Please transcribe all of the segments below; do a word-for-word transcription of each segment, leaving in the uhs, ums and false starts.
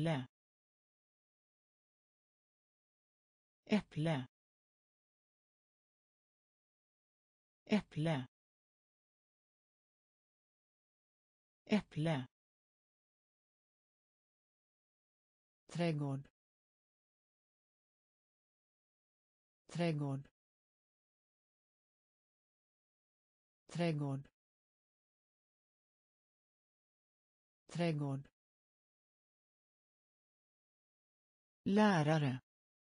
äpple, äpple, äpple, äpple, trädgård, trädgård, trädgård, trädgård, lärare,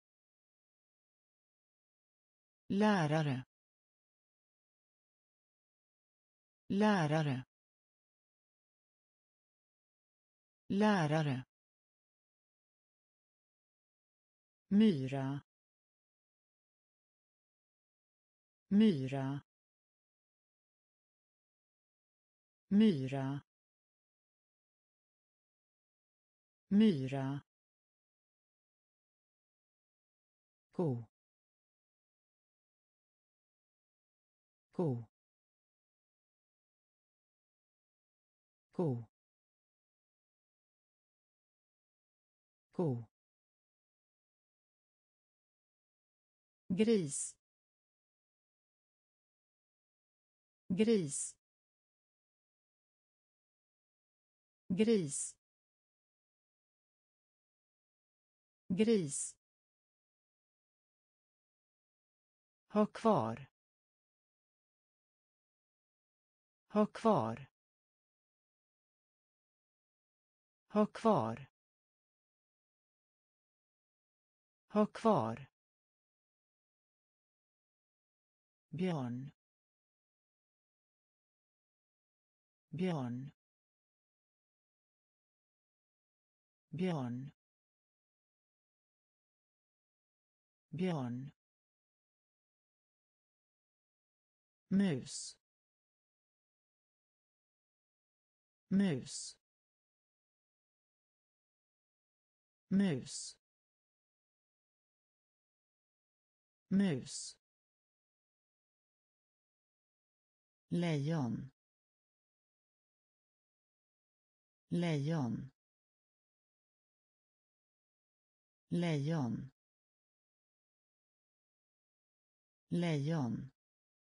lärare, lärare, lärare, myra, myra, myra, myra, ko, ko, ko, ko, gris, gris, gris, gris, ha kvar, ha kvar, ha kvar, ha kvar, björn, björn, björn, björn, mus, mus, mus, mus, lejon, lejon, lejon, lejon,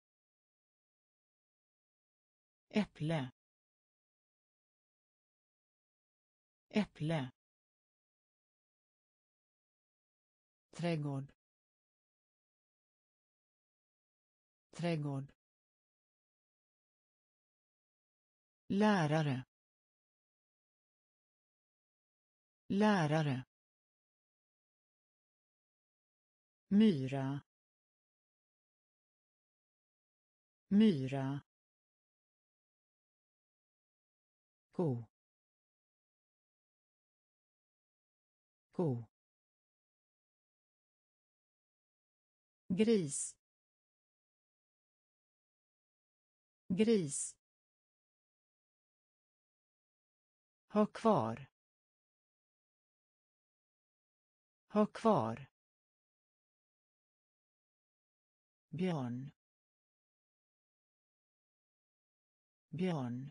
äpple, äpple, trädgård, trädgård, lärare, lärare, myra, myra, ko, ko, gris, gris, ha kvar, ha kvar, björn, björn,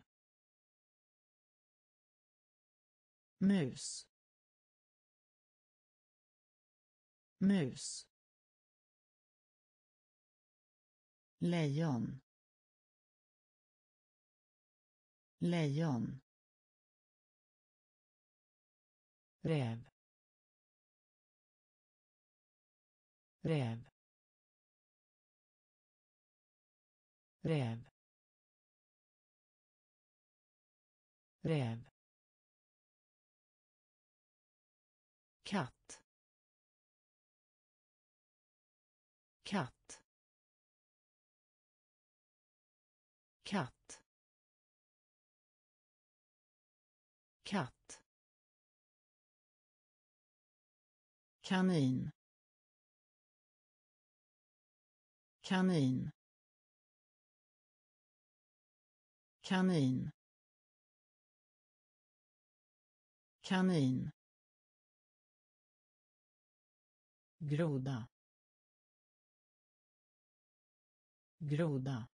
mus, mus, lejon, lejon, räv, räv, räv, räv, katt, katt, katt, katt, kanin, kanin, kanin, kanin, groda, groda,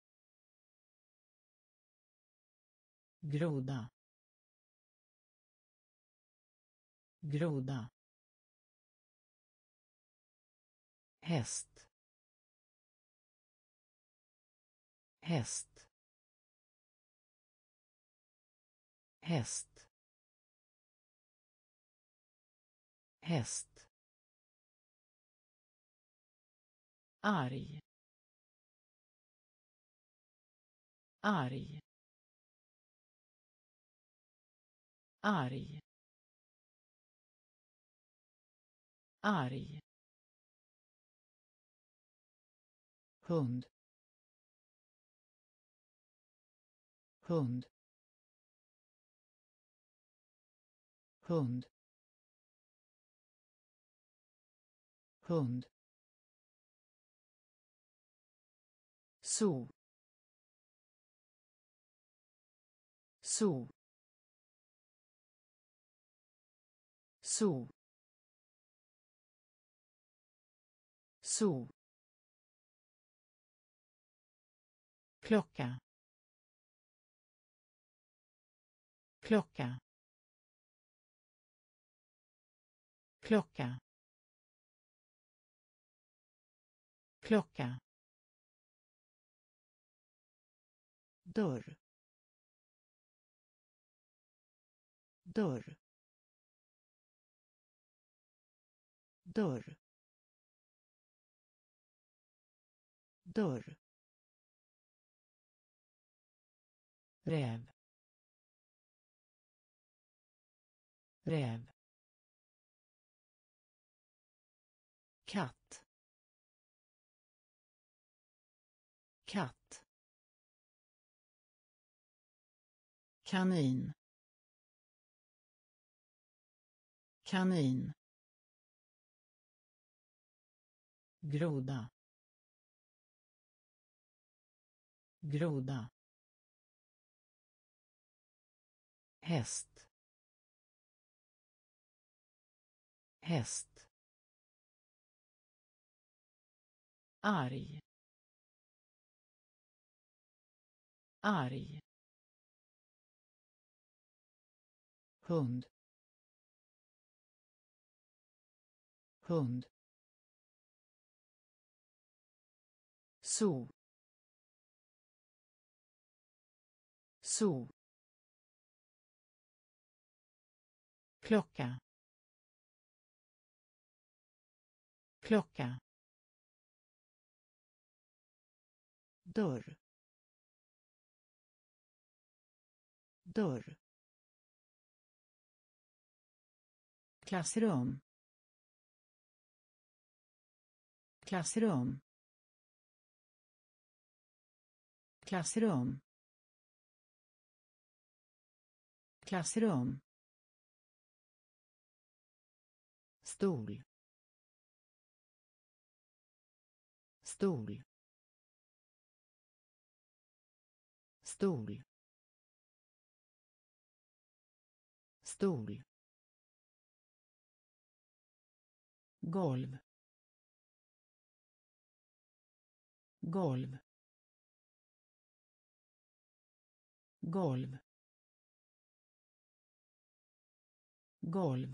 groda, groda, häst, häst, häst, häst, arg, arg, arg, arg, hund, hund, hund, hund, so, so, so, so, klocka, klocka, klocka, klocka, dörr, dörr, dörr, dörr, räv, räv, katt, katt, kanin, kanin, groda, groda, häst, häst, arg, arg, hund, hund, so, so, klocka, klocka, dörr, dörr, klassrum, klassrum, klassrum, klassrum, stol, stol, stol, stol, golv, golv, golv, golv,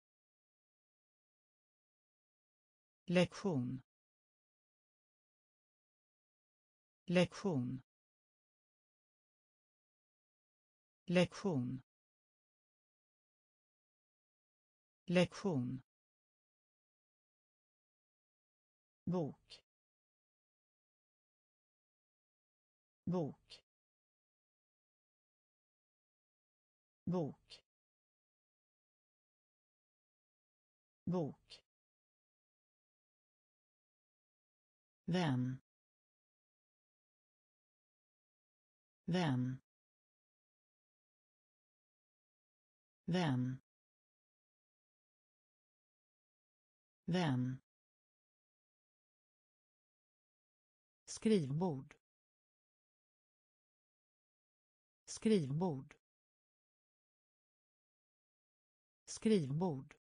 lektion, lektion, lektion, lektion, bok, bok, bok, bok, vän, vän, vän, vän, skrivbord, skrivbord, skrivbord,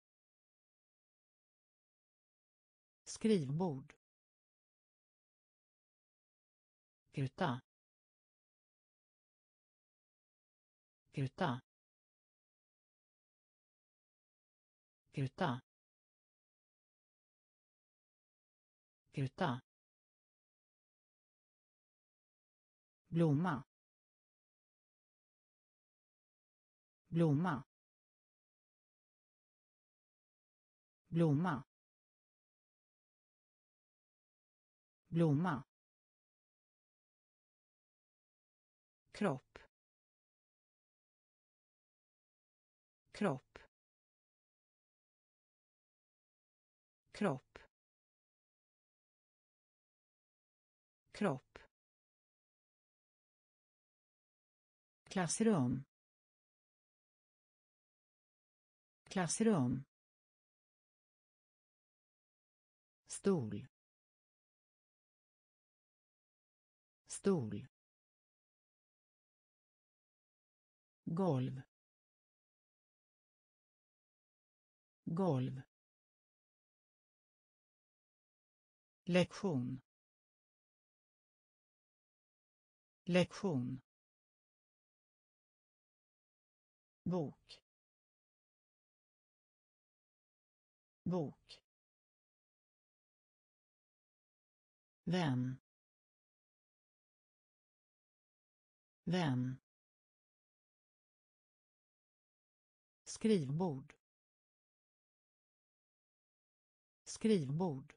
skrivbord, gruta, gruta, Gryta. Gryta. Blomma. Blomma. Blomma. Blomma. Kropp. Kropp. Kropp. Kropp. Klassrum. Klassrum. Stol. Stol. Golv. Golv. Lektion. Lektion. Bok. Bok. Vän. Vän. Skrivbord. Skrivbord.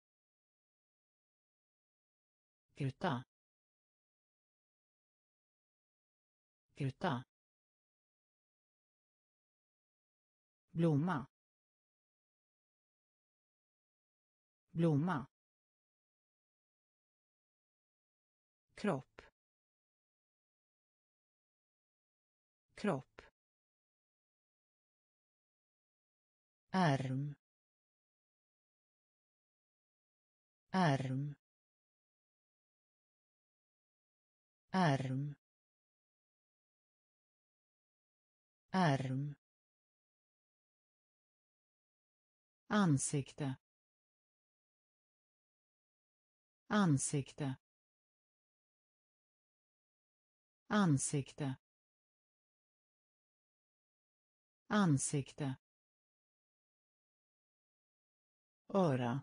Gryta. Gryta. Blomma. Blomma. Kropp. Kropp. Ärm. Ärm. Ärm. Ärm. Ansikte. Ansikte. Ansikte. Ansikte. Öra.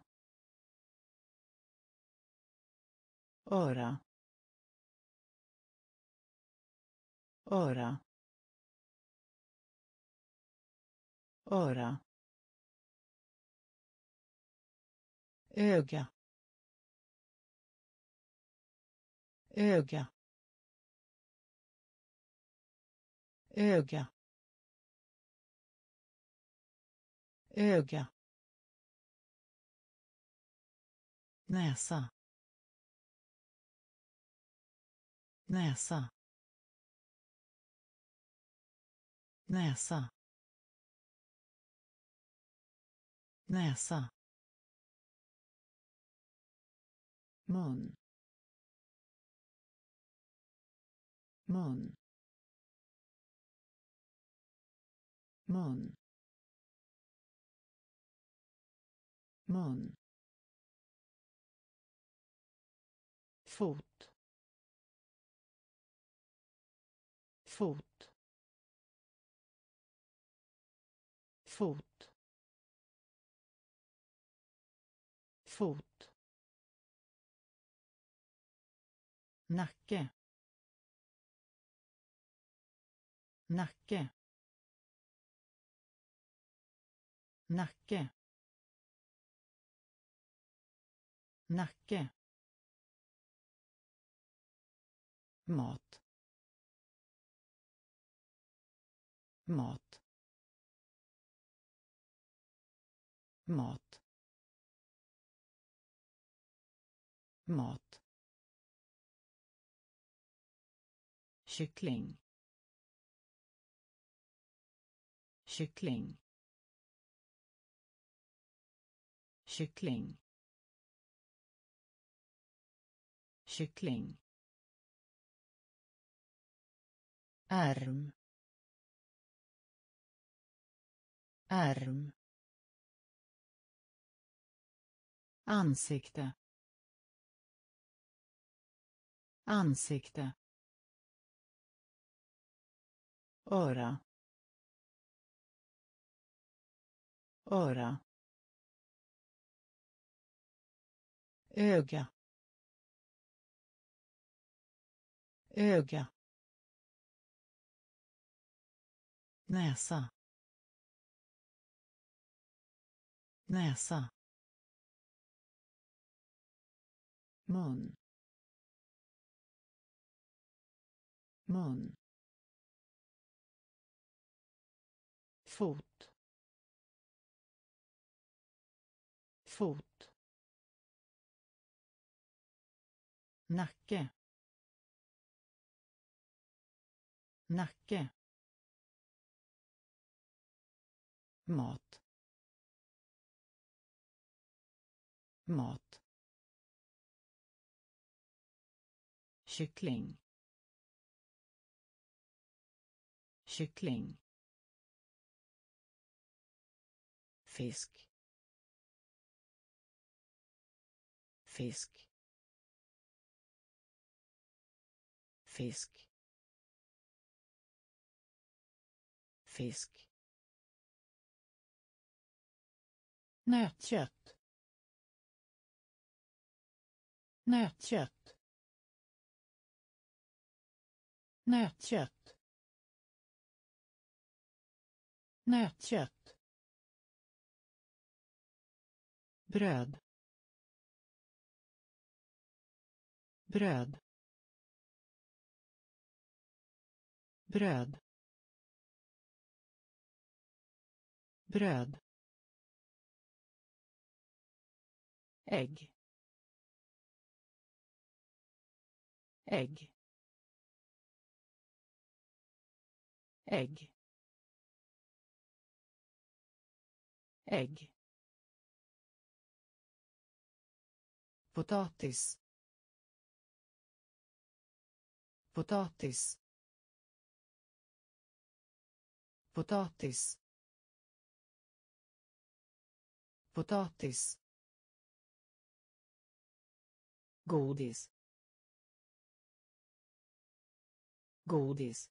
Öra. Öra. Öra. Öga. Öga. Öga. Öga. Näsa. Näsa. Näsa. Näsa. Mun. Mun. Mun. Mun. Fot. Fot. Fot. Fot. Nacke. Nacke. Nacke. Nacke. Mat. Mat. Mat. Mat. Kyckling. Kyckling. Kyckling. Kyckling. Ärm. Ärm. Ansikte. Ansikte. Öra. öra, öga, öga, näsa, näsa, mun, mun, fot, fot, nacke, nacke, mat, mat, kyckling, kyckling, fisk, fisk, fisk, fisk, nötkött, nötkött, nötkött, nötkött, bröd, bröd, bröd, bröd, ägg, ägg, ägg, ägg, potatis, potatis, potatis, potatis, godis, godis,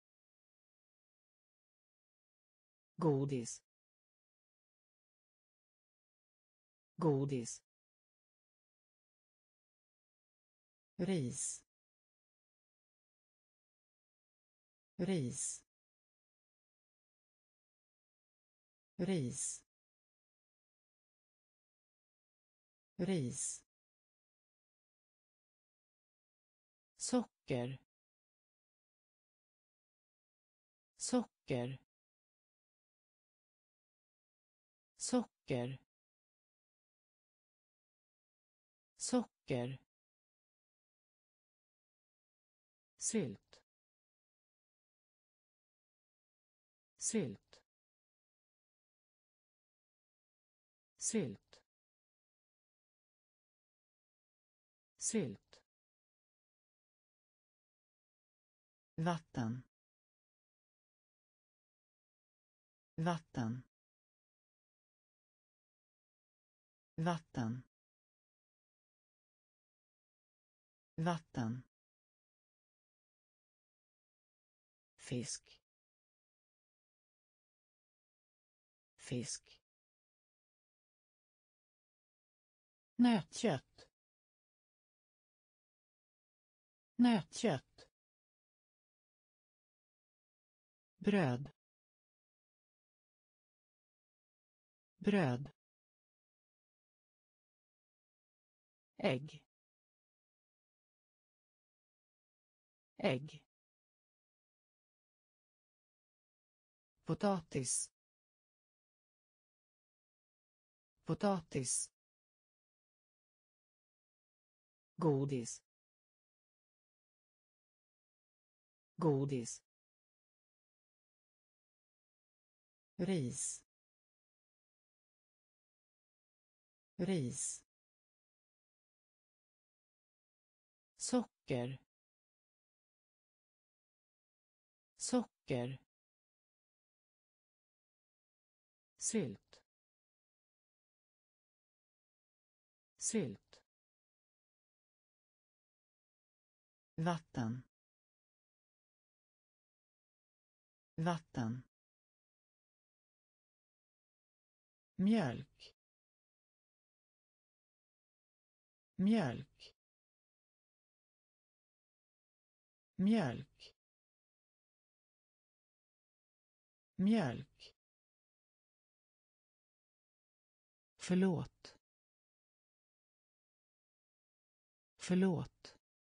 godis, godis, ris, ris, ris, ris, socker, socker, socker, socker, sylt, sylt, sylt, sylt, vatten, vatten, vatten, vatten, fisk, fisk, nötkött, nötkött, bröd, bröd, ägg, ägg, potatis, potatis, godis, godis, ris, ris, socker, socker, sylt, sylt, vatten, vatten, mjölk, mjölk, mjölk, mjölk. Förlåt. Förlåt.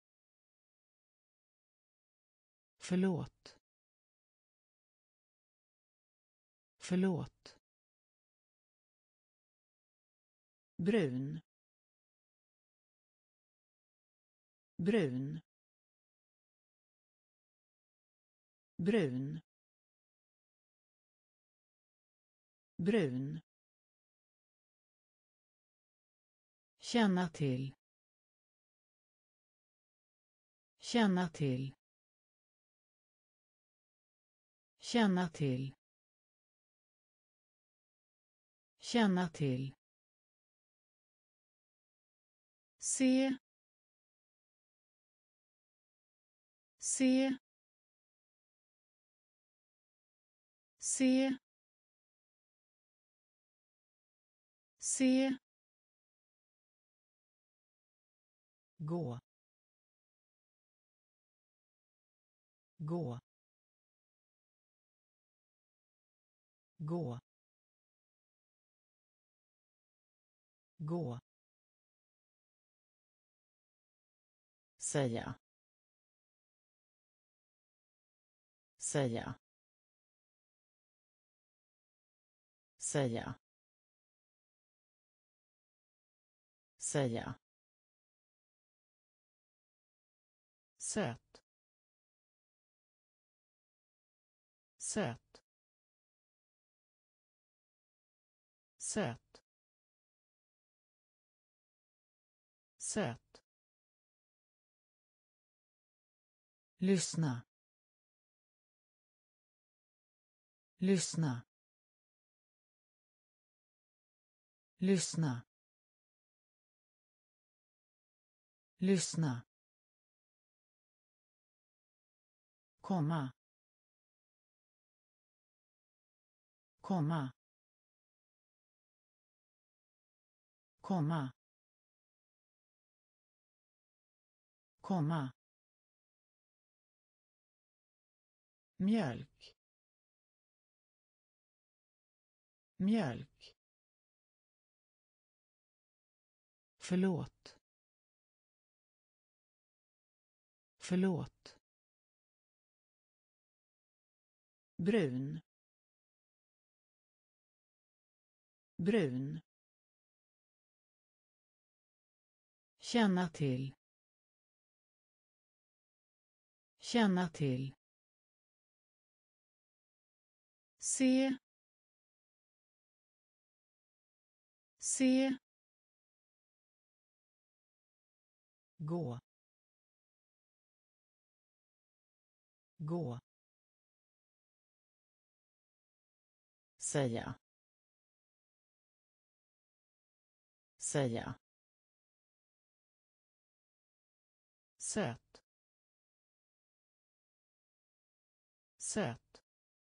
Förlåt. Förlåt. Brun. Brun. Brun. Brun. Känna till. Känna till. Känna till. Känna till. Se. Se. Se. Se. Gå. Gå. Gå. Gå. Säga. Säga. Säga. Säga. Söt. Söt. Söt. Söt. Lyssna. Lyssna. Lyssna. Lyssna. Komma. Komma. Komma. Komma. Mjölk. Mjölk. Förlåt. Förlåt. Brun. Brun. Känna till. Känna till. Se. Se. Gå. Gå. Säga. Säga. Söt. Söt.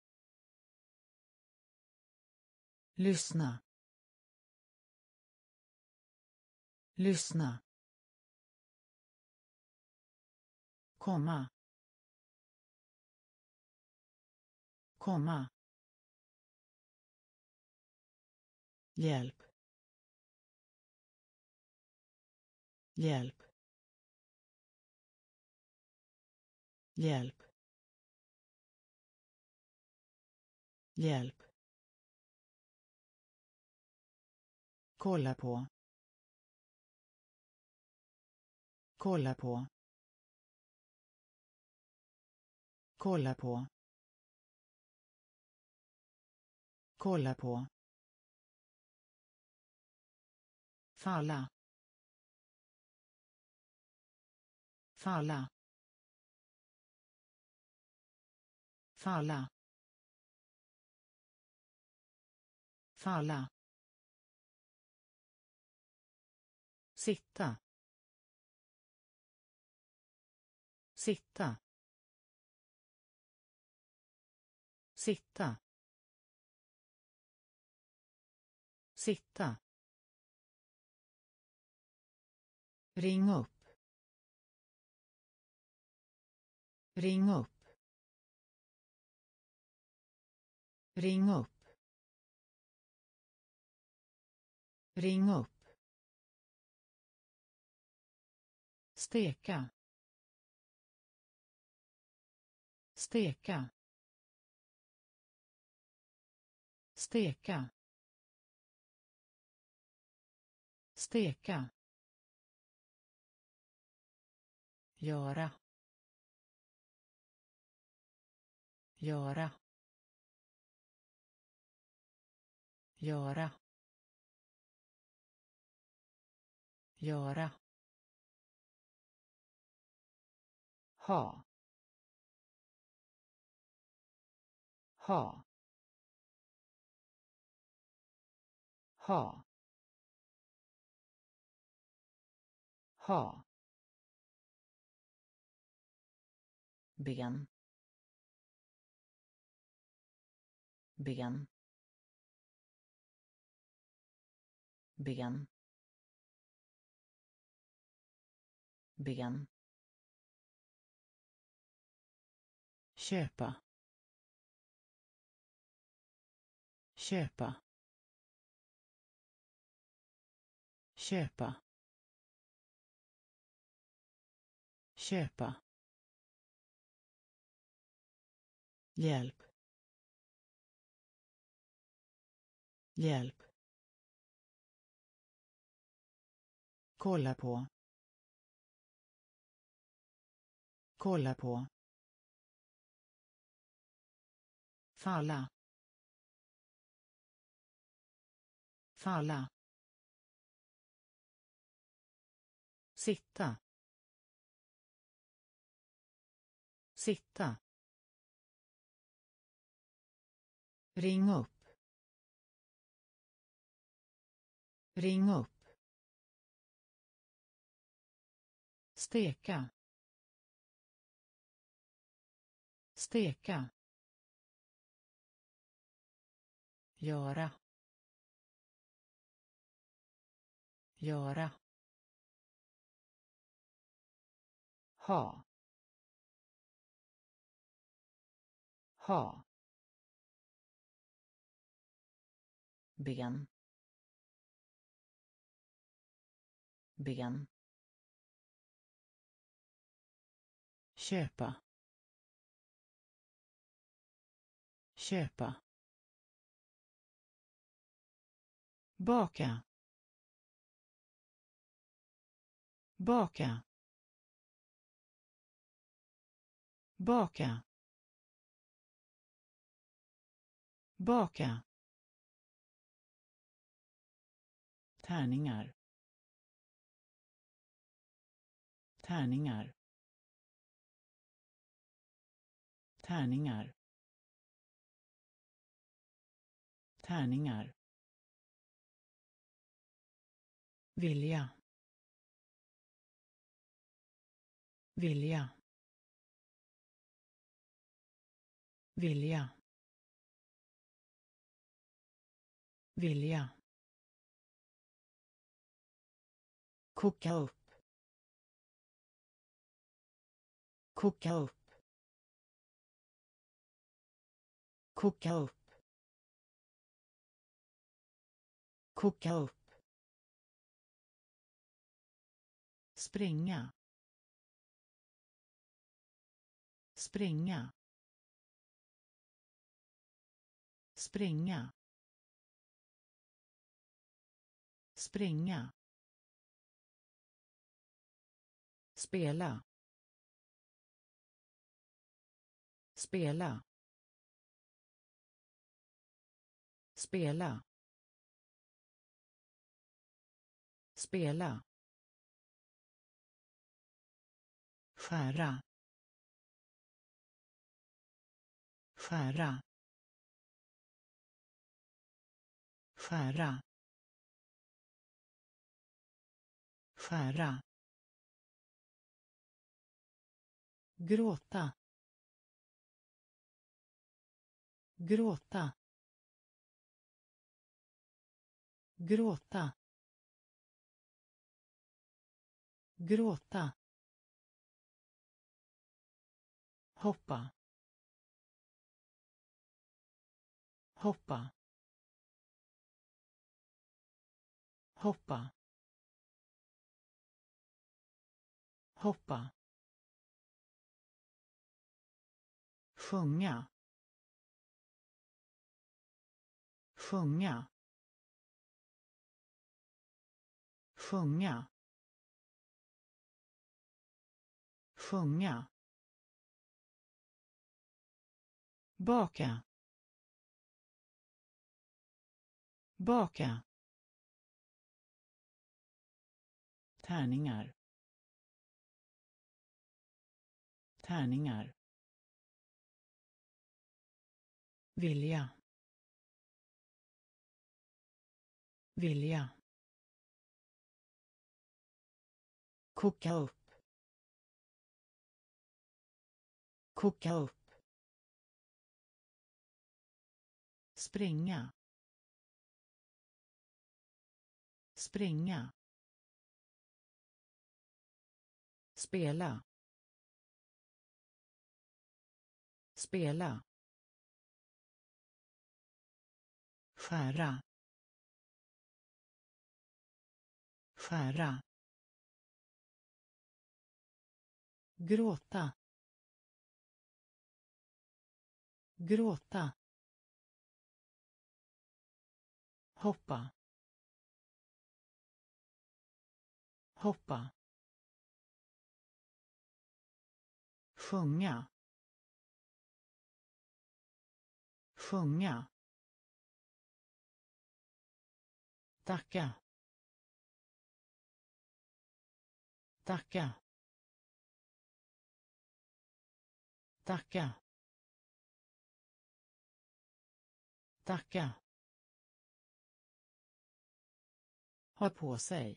Lyssna. Lyssna. Komma. Komma. Hjälp. Hjälp. Hjälp. Hjälp. Kolla på. Kolla på. Kolla på. Kolla på. Falla. Falla. Falla. Falla. Sitta. Sitta. Sitta. Sitta. Ring upp. Ring upp. Ring upp. Ring upp. Steka. Steka. Steka. Steka. Göra. Göra. Göra. Göra. Ha. Ha. Ha. Ha. Ben. Ben. Ben. Ben. Köpa. Köpa. Köpa. Köpa. Hjälp. Hjälp. Kolla på. Kolla på. Falla. Falla. Sitta. Sitta. Ring upp. Ring upp. Steka. Steka. Göra. Göra. Ha. Ha. Ben. Ben. Köpa. Köpa. Baka. Baka. Baka. Baka. Tärningar. Tärningar. Tärningar. Tärningar. Vilja. Vilja. Vilja. Vilja. Koka upp. Koka upp. Koka upp. Koka upp. Springa. Springa. Springa. Springa. Spela. Spela. Spela. Spela. Skära. Skära. Skära. Skära. Gråta. Gråta. gråta, gråta, hoppa, hoppa, hoppa, hoppa, sjunga, sjunga, sjunga, sjunga, baka, baka, tärningar, tärningar, vilja, vilja, koka upp, koka upp, springa, springa, spela, spela, skära, skära, gråta, gråta, hoppa, hoppa, sjunga, sjunga, tacka, tacka, tacka, tacka, ha på sig,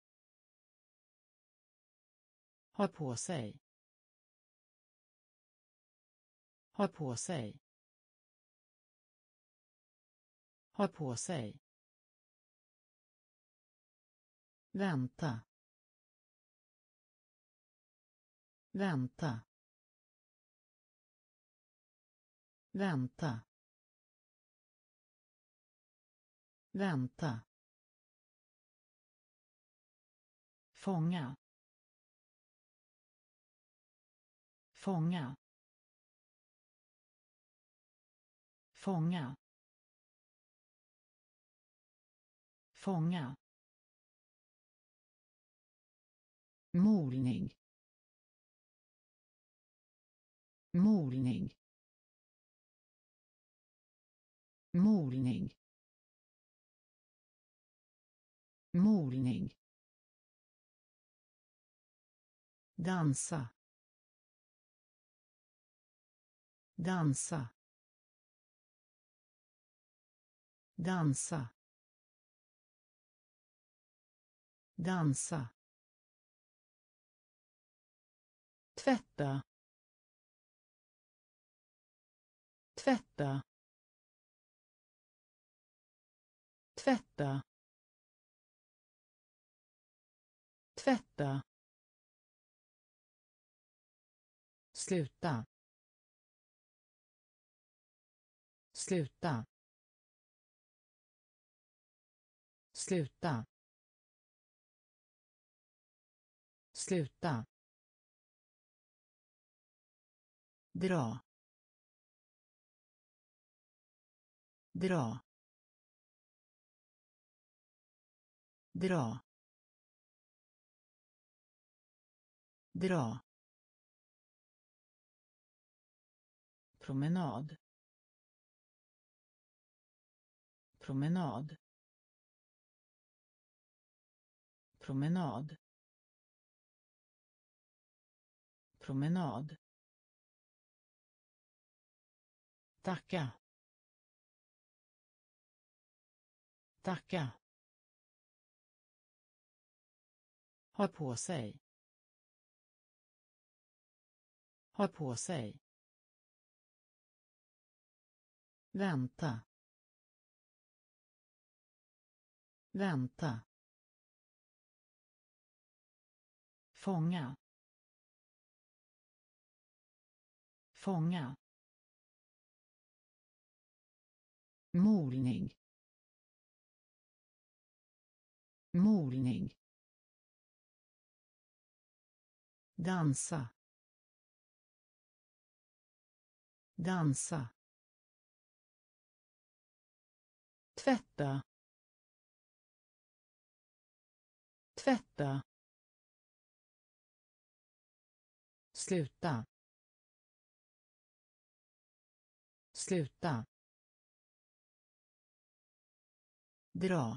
ha på sig, ha på sig, ha på sig, vänta, vänta, vänta, vänta, fånga, fånga, fånga, fånga, molning, molning, molning, molning, dansa, dansa, dansa, dansa, tvätta, tvätta, tvätta, tvätta, sluta, sluta, sluta, sluta, dra, dra, dra, dra, promenad, promenad, promenad, promenad, tacka, tacka, ha på sig, ha på sig, vänta, vänta, fånga, fånga, molning, molning, dansa, dansa, tvätta, tvätta, sluta, sluta, dra,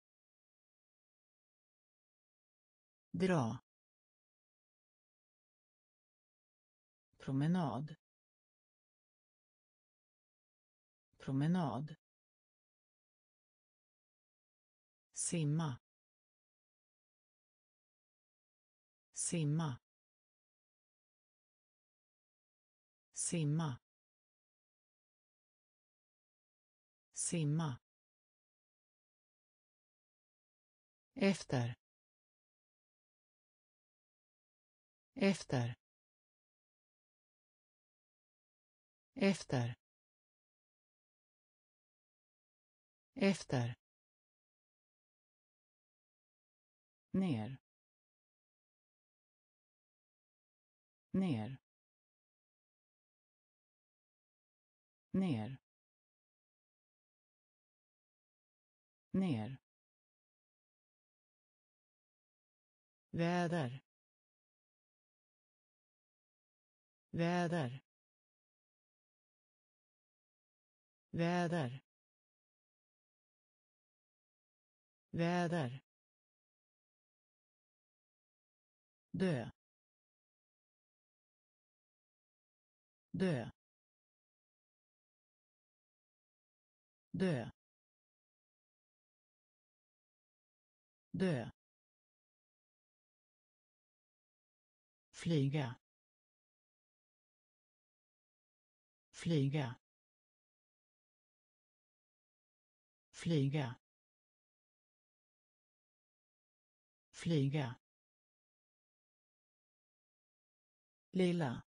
dra, promenad, promenad, simma, simma, simma, simma, efter, efter, efter, efter, ner, ner, ner, ner, väder, väder, väder, väder, dö, dö, dö, dö, flyga, flyga, flyga, flyga, lilla,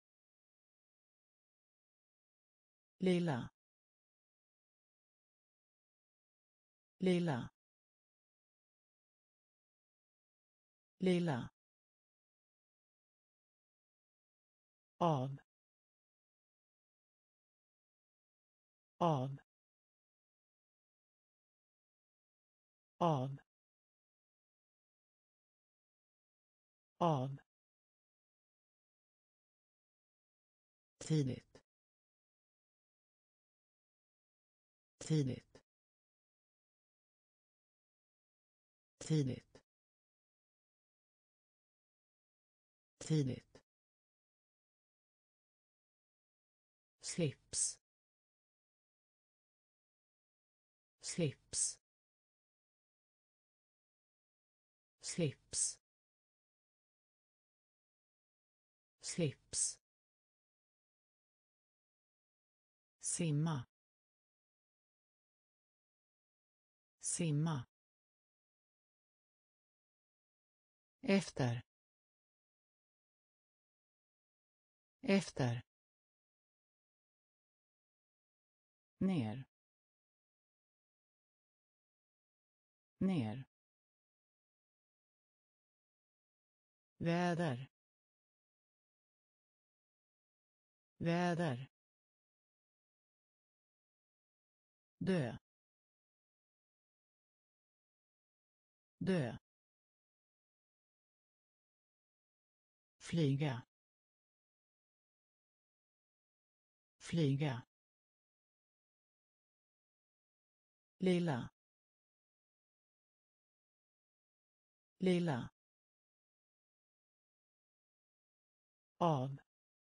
lilla, lilla, lilla, av, av, av, av, tidigt, tidigt, tidigt, tidigt, slips, slips, slips, slips, simma, simma, efter, efter, ner, ner, väder, väder, dö, dö, flyga, flyga, lilla, lilla, av,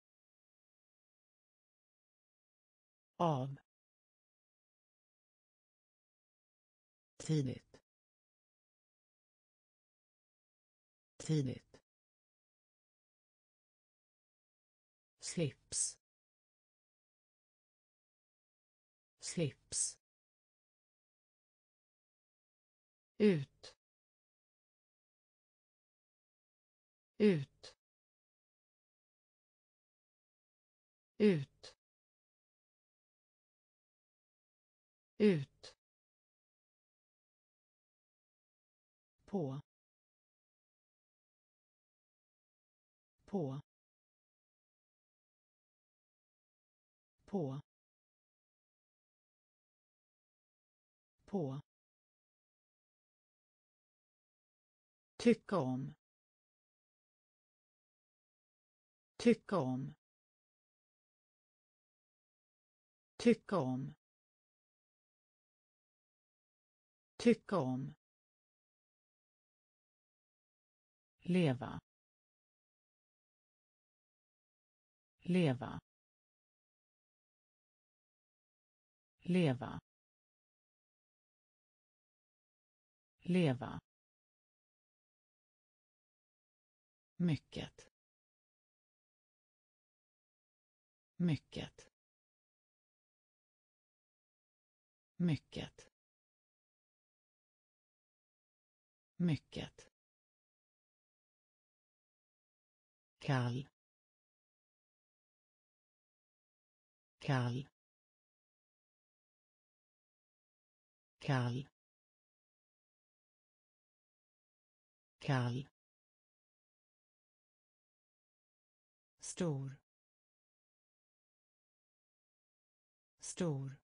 av, tidigt, tidigt, slips, slips, ut ut ut ut på på på på tycka om tycka om tycka om tycka om leva leva leva leva mycket mycket mycket mycket kall kall kall kall stor stor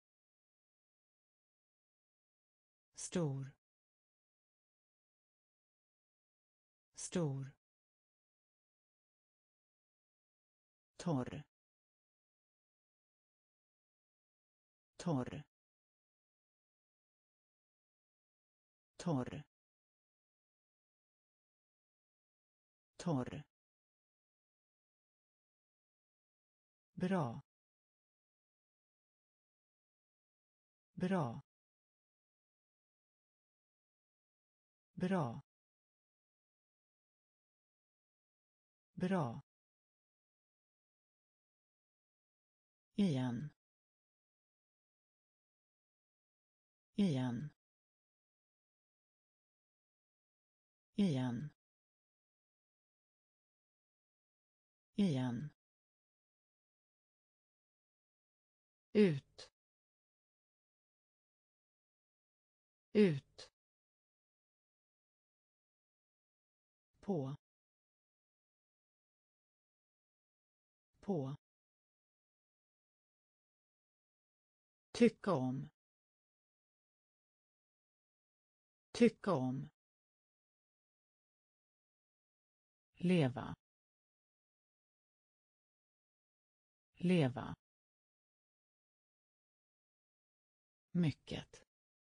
stor stor torr torr torr torr bra bra bra bra igen igen igen igen ut ut på på tycka om tycka om leva leva mycket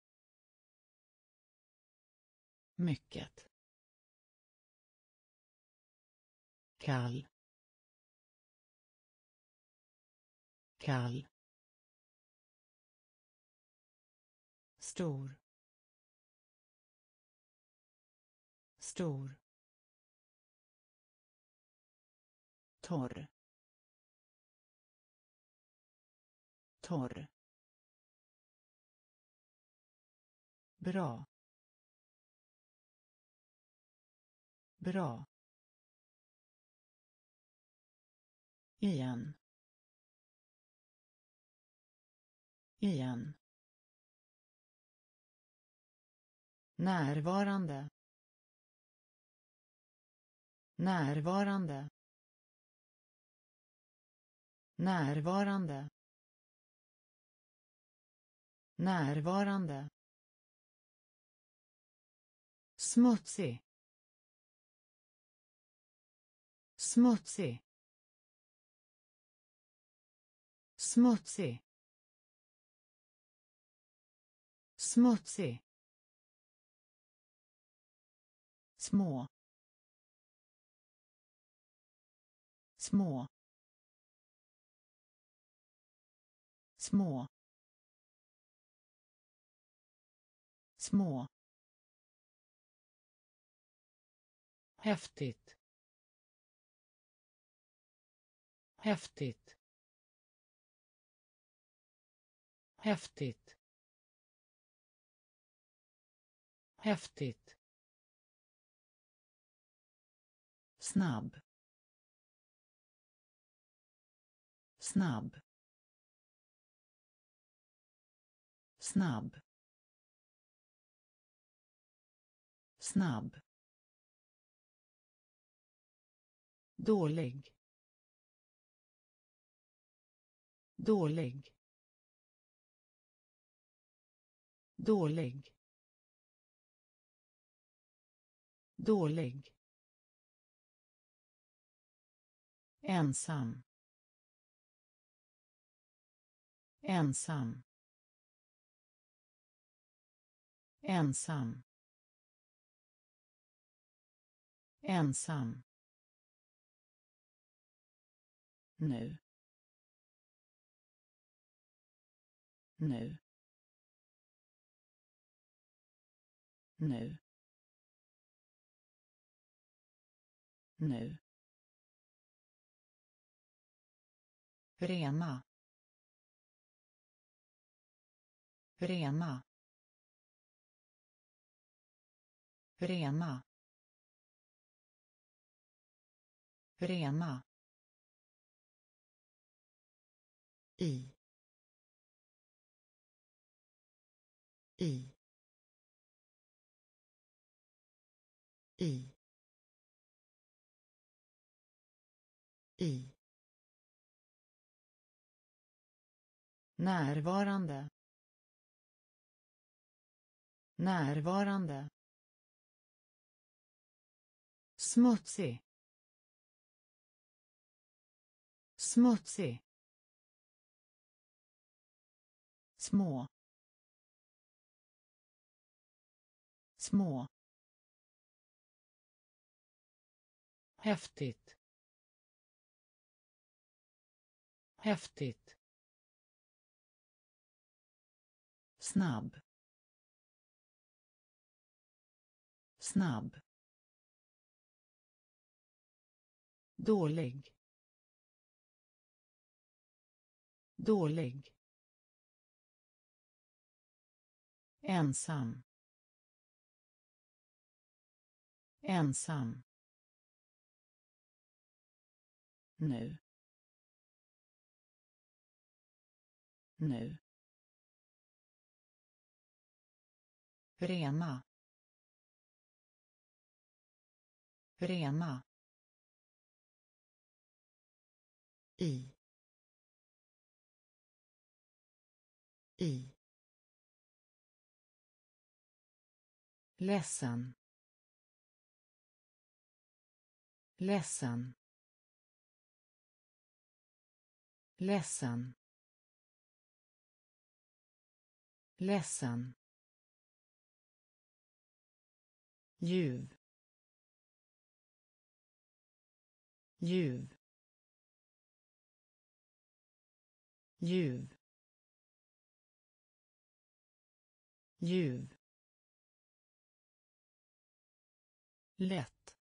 mycket kall kall stor stor torr torr bra bra igen igen närvarande närvarande närvarande närvarande smutsig smutsig smutsig smutsig små små små små häftigt häftigt häftigt häftigt, snabb, snabb, snabb, snabb, dålig, dålig, dålig, dålig, ensam, ensam, ensam, ensam, nu, nu, nu, nu, rena, rena, rena, rena, i, i, i, i, närvarande, närvarande, smutsig, smutsig, små, små, häftigt, häftigt, snabb, snabb, dålig, dålig, ensam, ensam, nu, nu, rena, rena, i, i, ledsen, ledsen, ledsen, ledsen, ljuv, ljuv, ljuv, ljuv, lätt,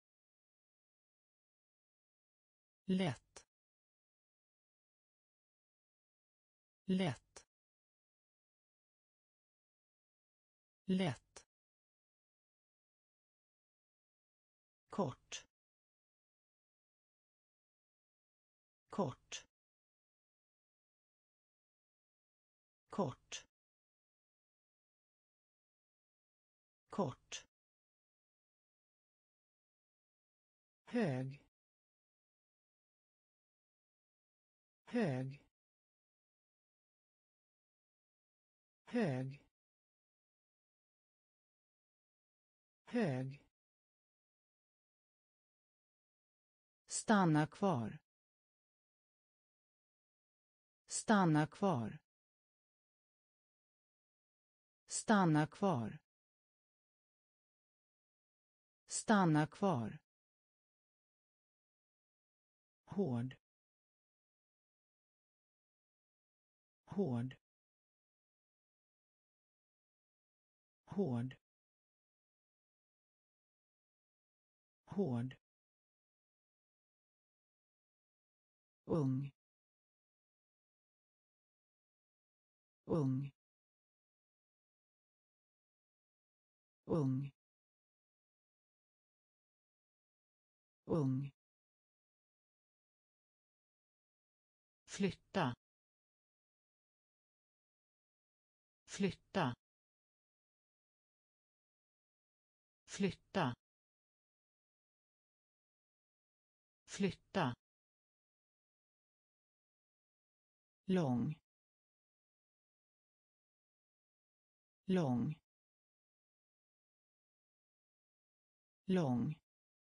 lätt, lätt, lätt, kort, kort, kort, kort, hög, hög, hög, hög, stanna kvar, stanna kvar, stanna kvar, stanna kvar, hård, hård, hård, hård, ung, ung, ung, ung, flytta, flytta, flytta, flytta, lång, lång, lång,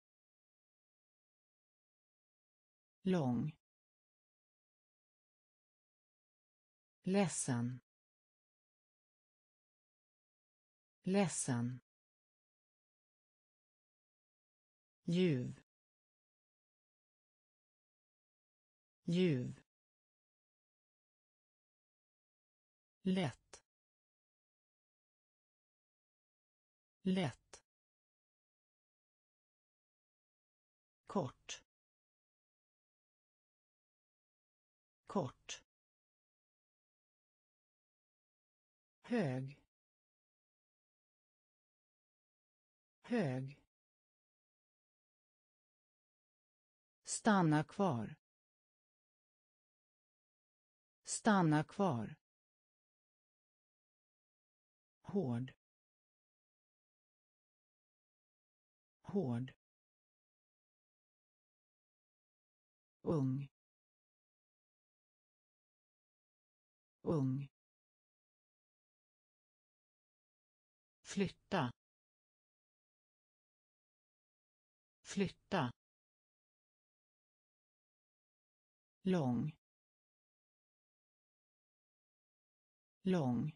lång, ledsen, ledsen, ljuv, ljuv, lätt, lätt, kort, kort, hög, hög, stanna kvar, stanna kvar, hård, hård, ung, ung, flytta, flytta, lång, lång,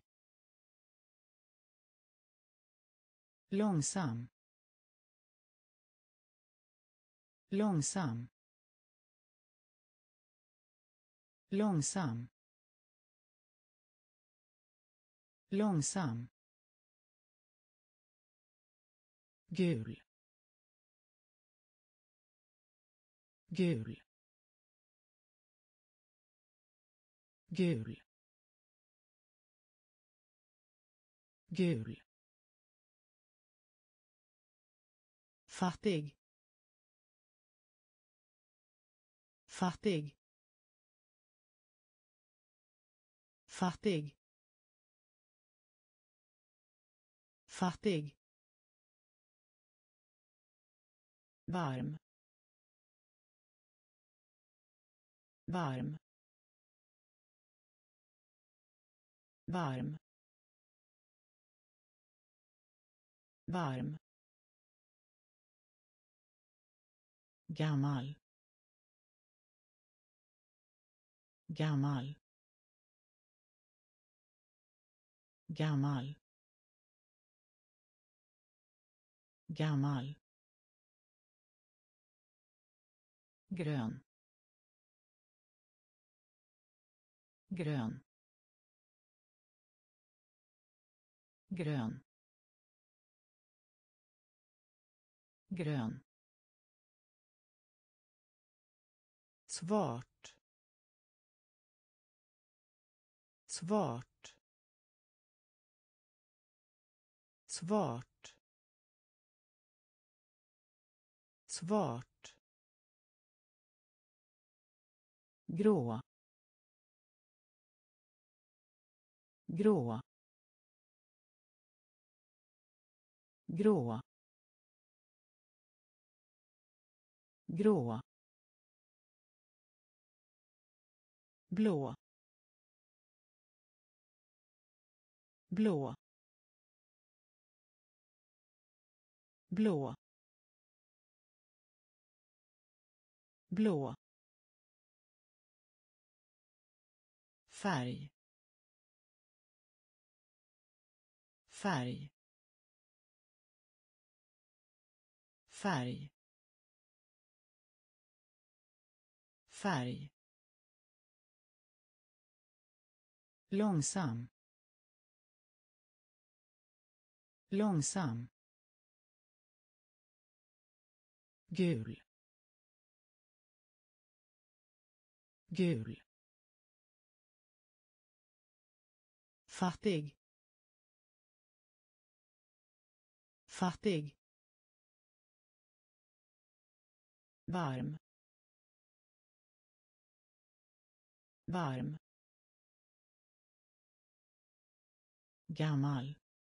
långsam, långsam, långsam, långsam, gul, gul, gul, gul, fattig, fattig, fattig, fattig, varm, varm, varm, varm, gammal, gammal, gammal, gammal, grön, grön, grön, grön, svart, svart, svart, svart, grå, grå, grå, grå, blå, blå, blå, blå, färg, färg, färg, färg, långsam, långsam, gul, gul, fattig, fattig, varm, varm, gammal,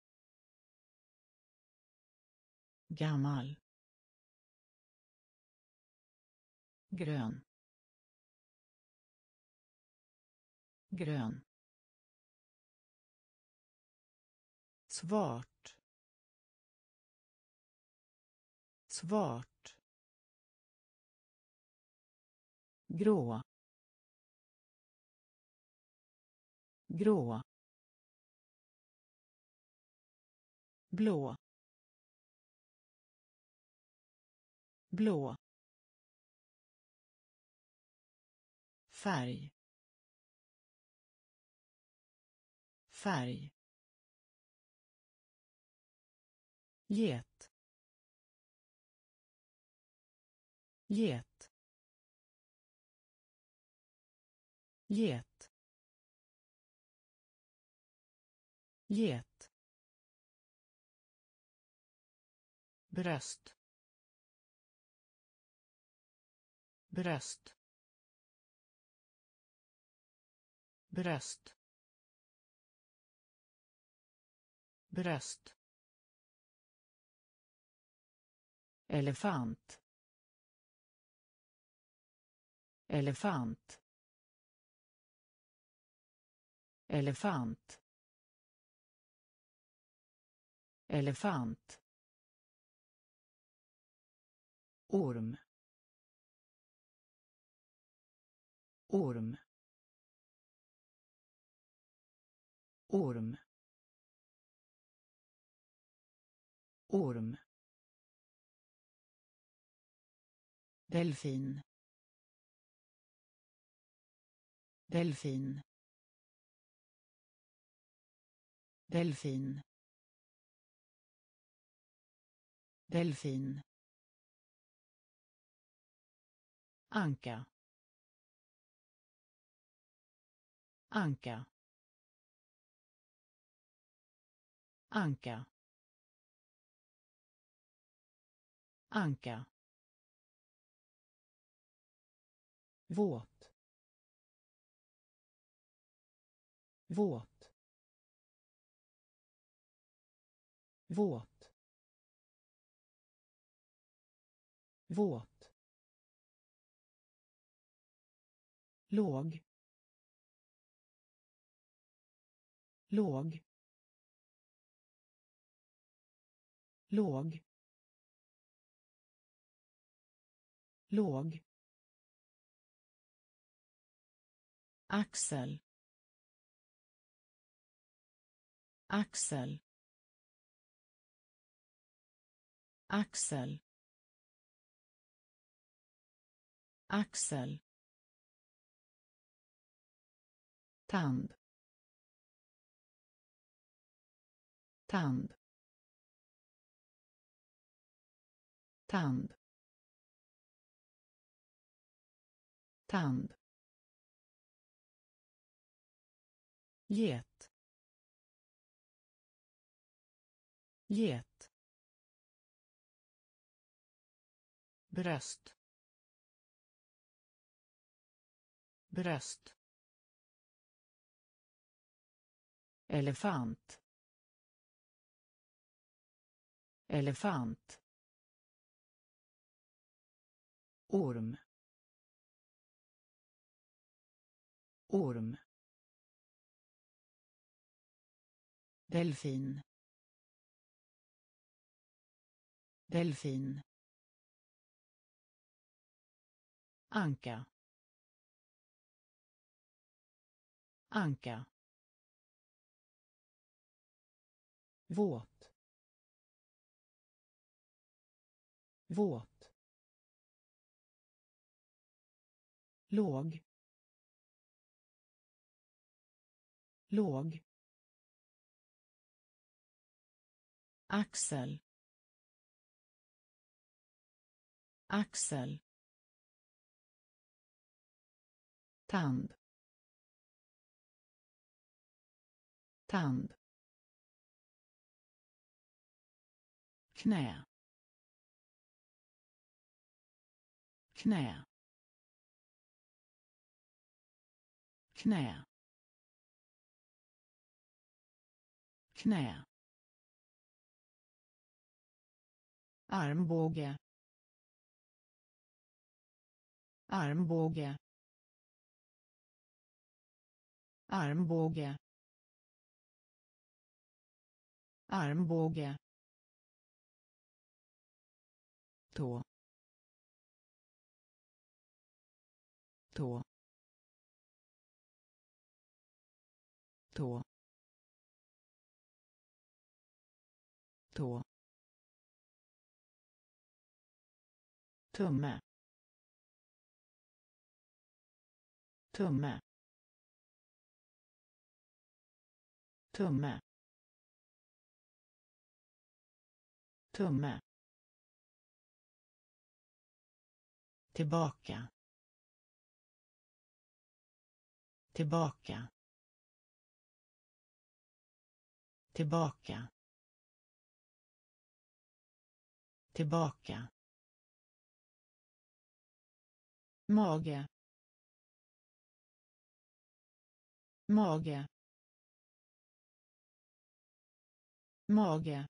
gammal, grön, grön, svart, svart, grå, grå, blå, blå, färg, färg, get, get, get, get, bröst, bröst, bröst, bröst, elefant, elefant, elefant, elefant, orm, orm, orm, orm, delfin, delfin, delfin, delfin, anka, anka, anka, anka, våt, våt, våt, våt, låg, låg, låg, låg, axel, axel, axel, axel, tand, tand, tand, tand, get, get, bröst, bröst, elefant, elefant, orm, orm, delfin, delfin, anka, anka, våt, våt, låg, låg, axel, axel, tand, tand, knä, knä, knä, knä, armbåge, armbåge, armbåge, armbåge, tå, tå, tå, tå, tumme, tumme, tumme, tumme, tillbaka, tillbaka, tillbaka, tillbaka, mage, mage, mage,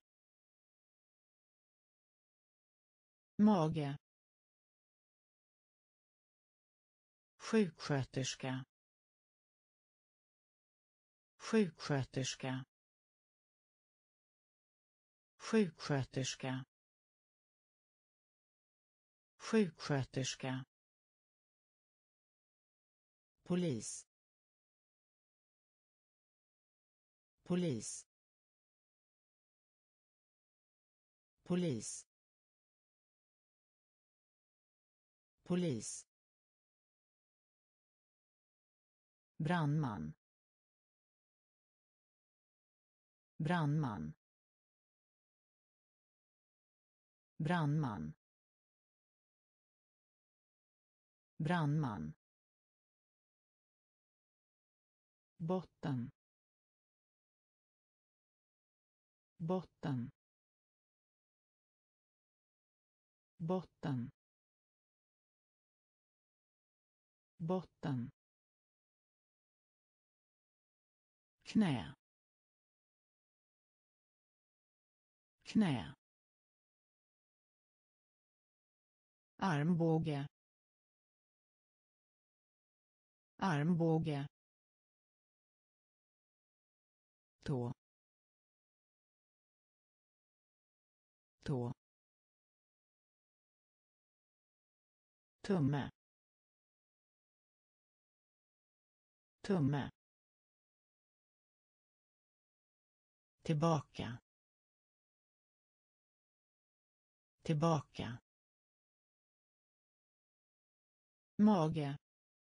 mage, sjuksköterska, sjuksköterska, sjuksköterska, sjuksköterska, polis, polis, polis, polis, brandman, brandman, brandman, brandman, botten, botten, botten, botten, knä, knä, armbåge, armbåge, tå, tå, tumme, tumme, tillbaka, tillbaka, mage,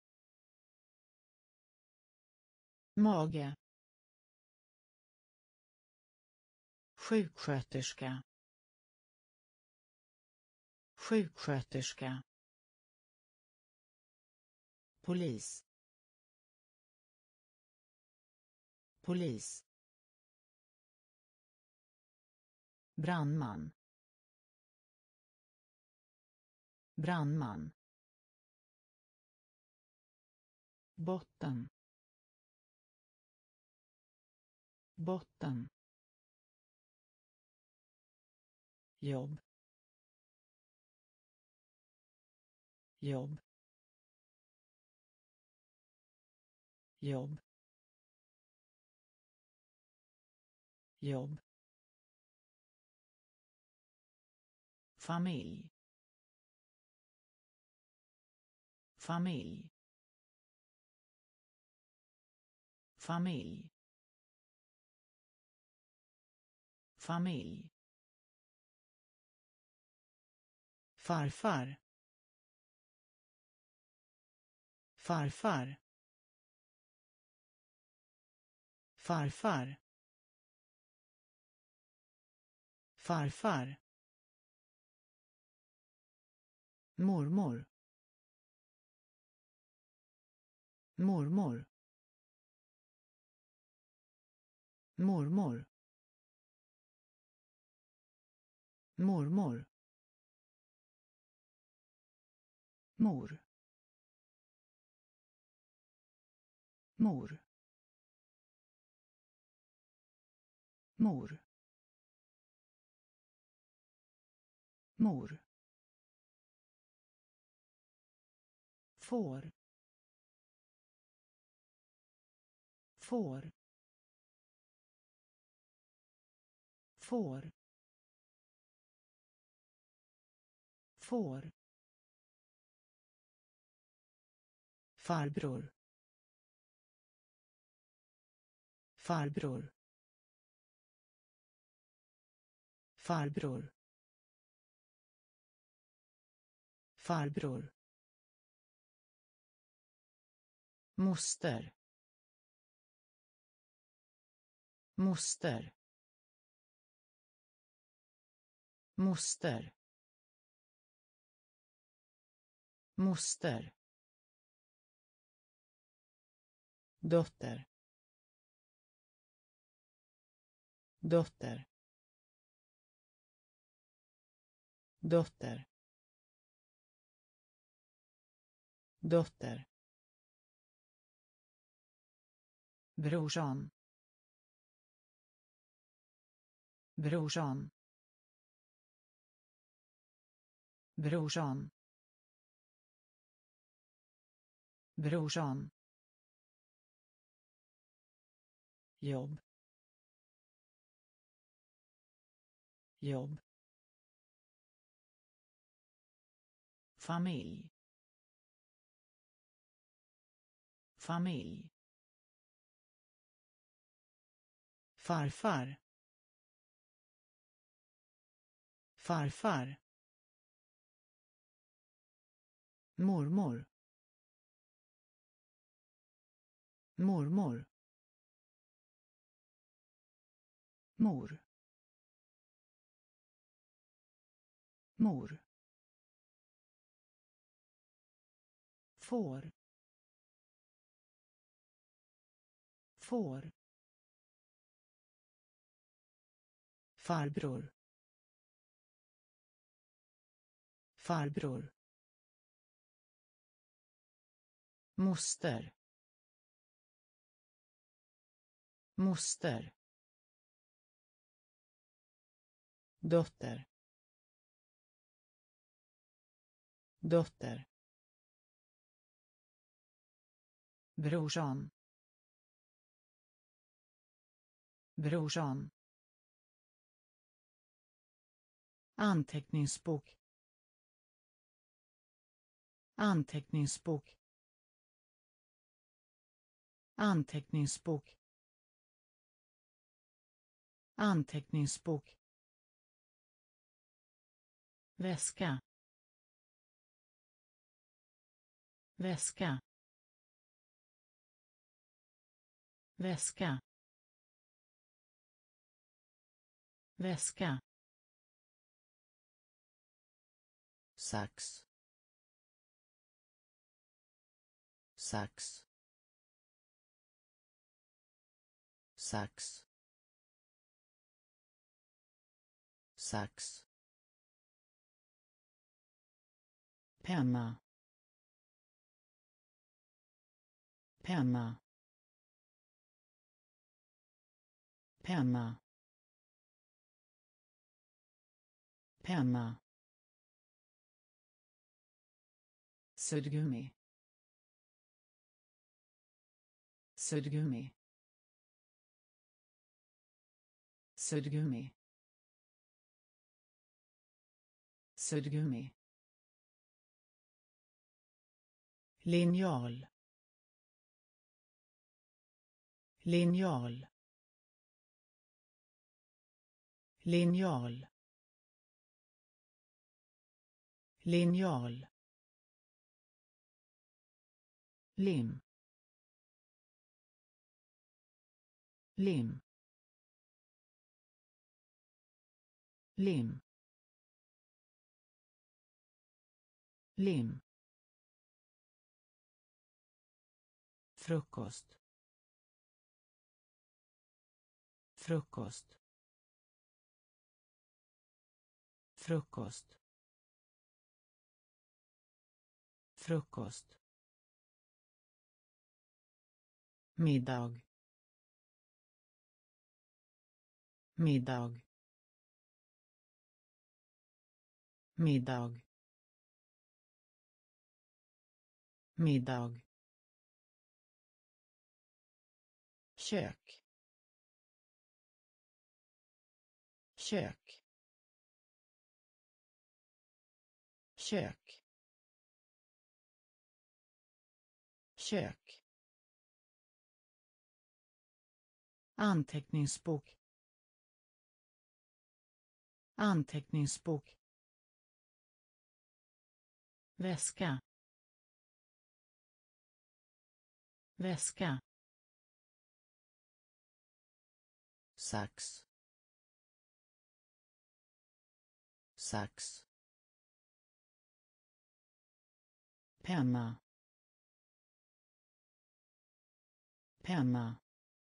mage, sjuksköterska, sjuksköterska, polis, polis, brandman, brandman, botten, botten, jobb, jobb, jobb, jobb, familj, familj, familj, familj, farfar, farfar, farfar, farfar, mormor, mormor, mormor, mormor, mor, mor, mor, mor, får, får, får, får, farbror, farbror, farbror, farbror, moster, moster, moster, moster, dotter, dotter, dotter, dotter, brorsan, brorsan, brorsan, brorsan, jobb, jobb, familj, familj, farfar, farfar, mormor, mormor, mor, mor, får, får, farbror, farbror, moster, moster, dotter, dotter, brorsan, brorsan, anteckningsbok, anteckningsbok, anteckningsbok, anteckningsbok, väska, väska, väska, väska, sax, sax, sax, sax, penna, penna, penna, penna, suddgummi, suddgummi, suddgummi, suddgummi, linjal, linjal, linjal, linjal, lim, lim, lim, lim, frukost, frukost, frukost frukost middag middag middag middag kök kök kök kök anteckningsbok anteckningsbok väska väska sax sax penna penna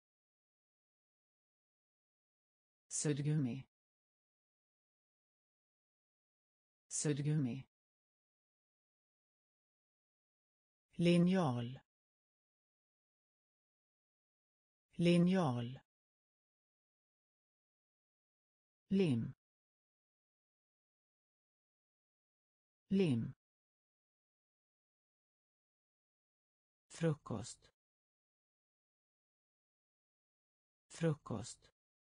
suddgummi suddgummi linjal linjal lim lim frukost frukost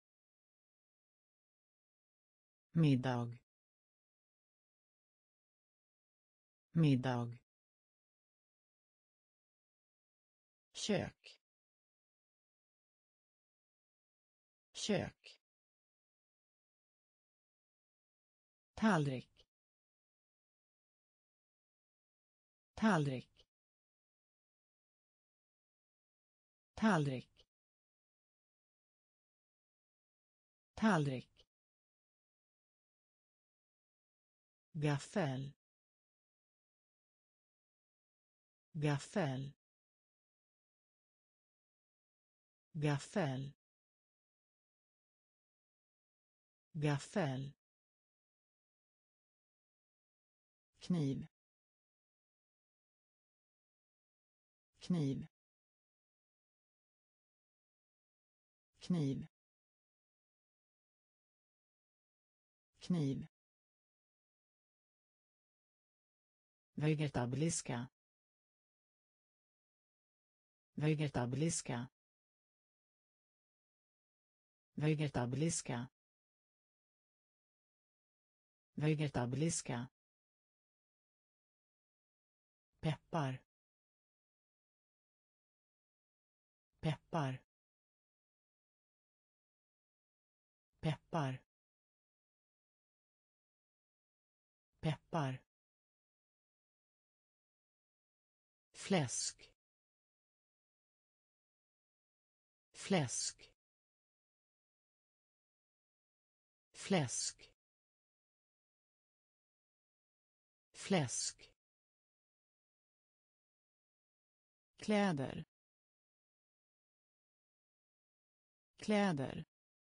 middag middag kök kök tallrik tallrik tallrik tallrik gaffel gaffel gaffel gaffel kniv kniv kniv kniv vegetabiliska vegetabiliska vegetabiliska vegetabiliska peppar peppar peppar peppar fläsk fläsk fläsk fläsk kläder kläder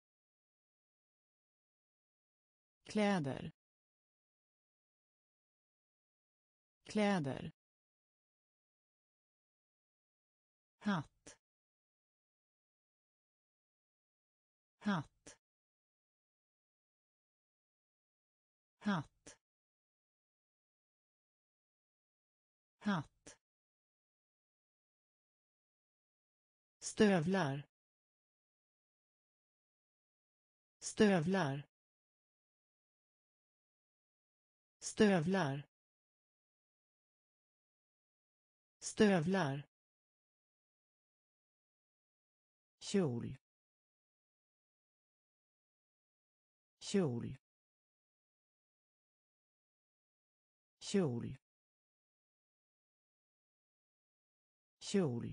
kläder kläder hatt hatt hatt hatt stövlar stövlar stövlar stövlar kjol kjol kjol kjol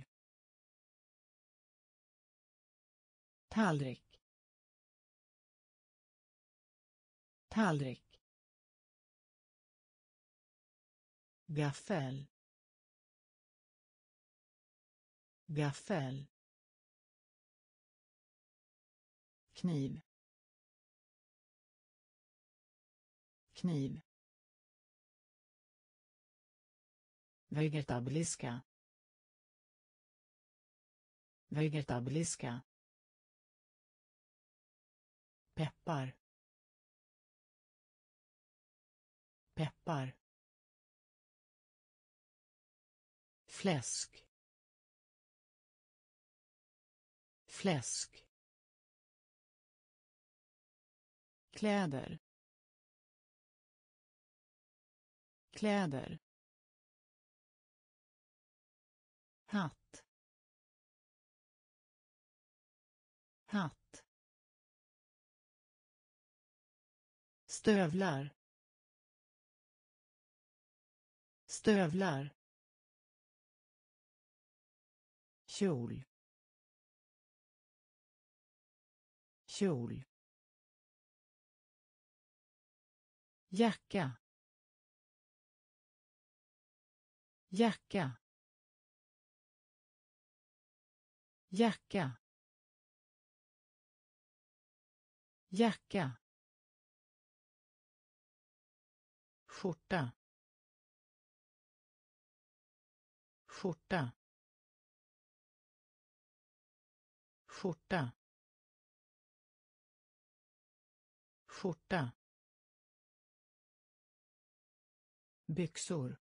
tallrik tallrik gaffel gaffel kniv kniv, vegetabiliska, vegetabiliska, peppar, peppar, fläsk, fläsk, kläder, kläder, hatt, hatt, stövlar, stövlar, kjol, kjol, jacka, jacka, jacka, jacka, skjorta, skjorta, skjorta, skjorta, byxor,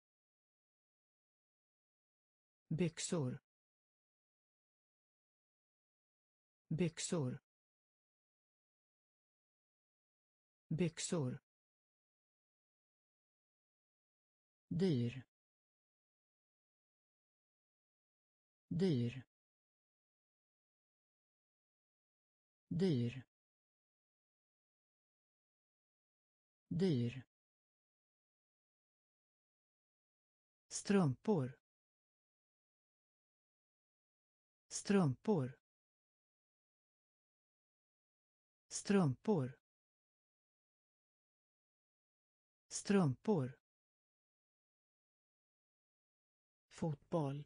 byxor, byxor, byxor, dyr, dyr, dyr, dyr, strumpor, strumpor, strumpor, strumpor, fotboll,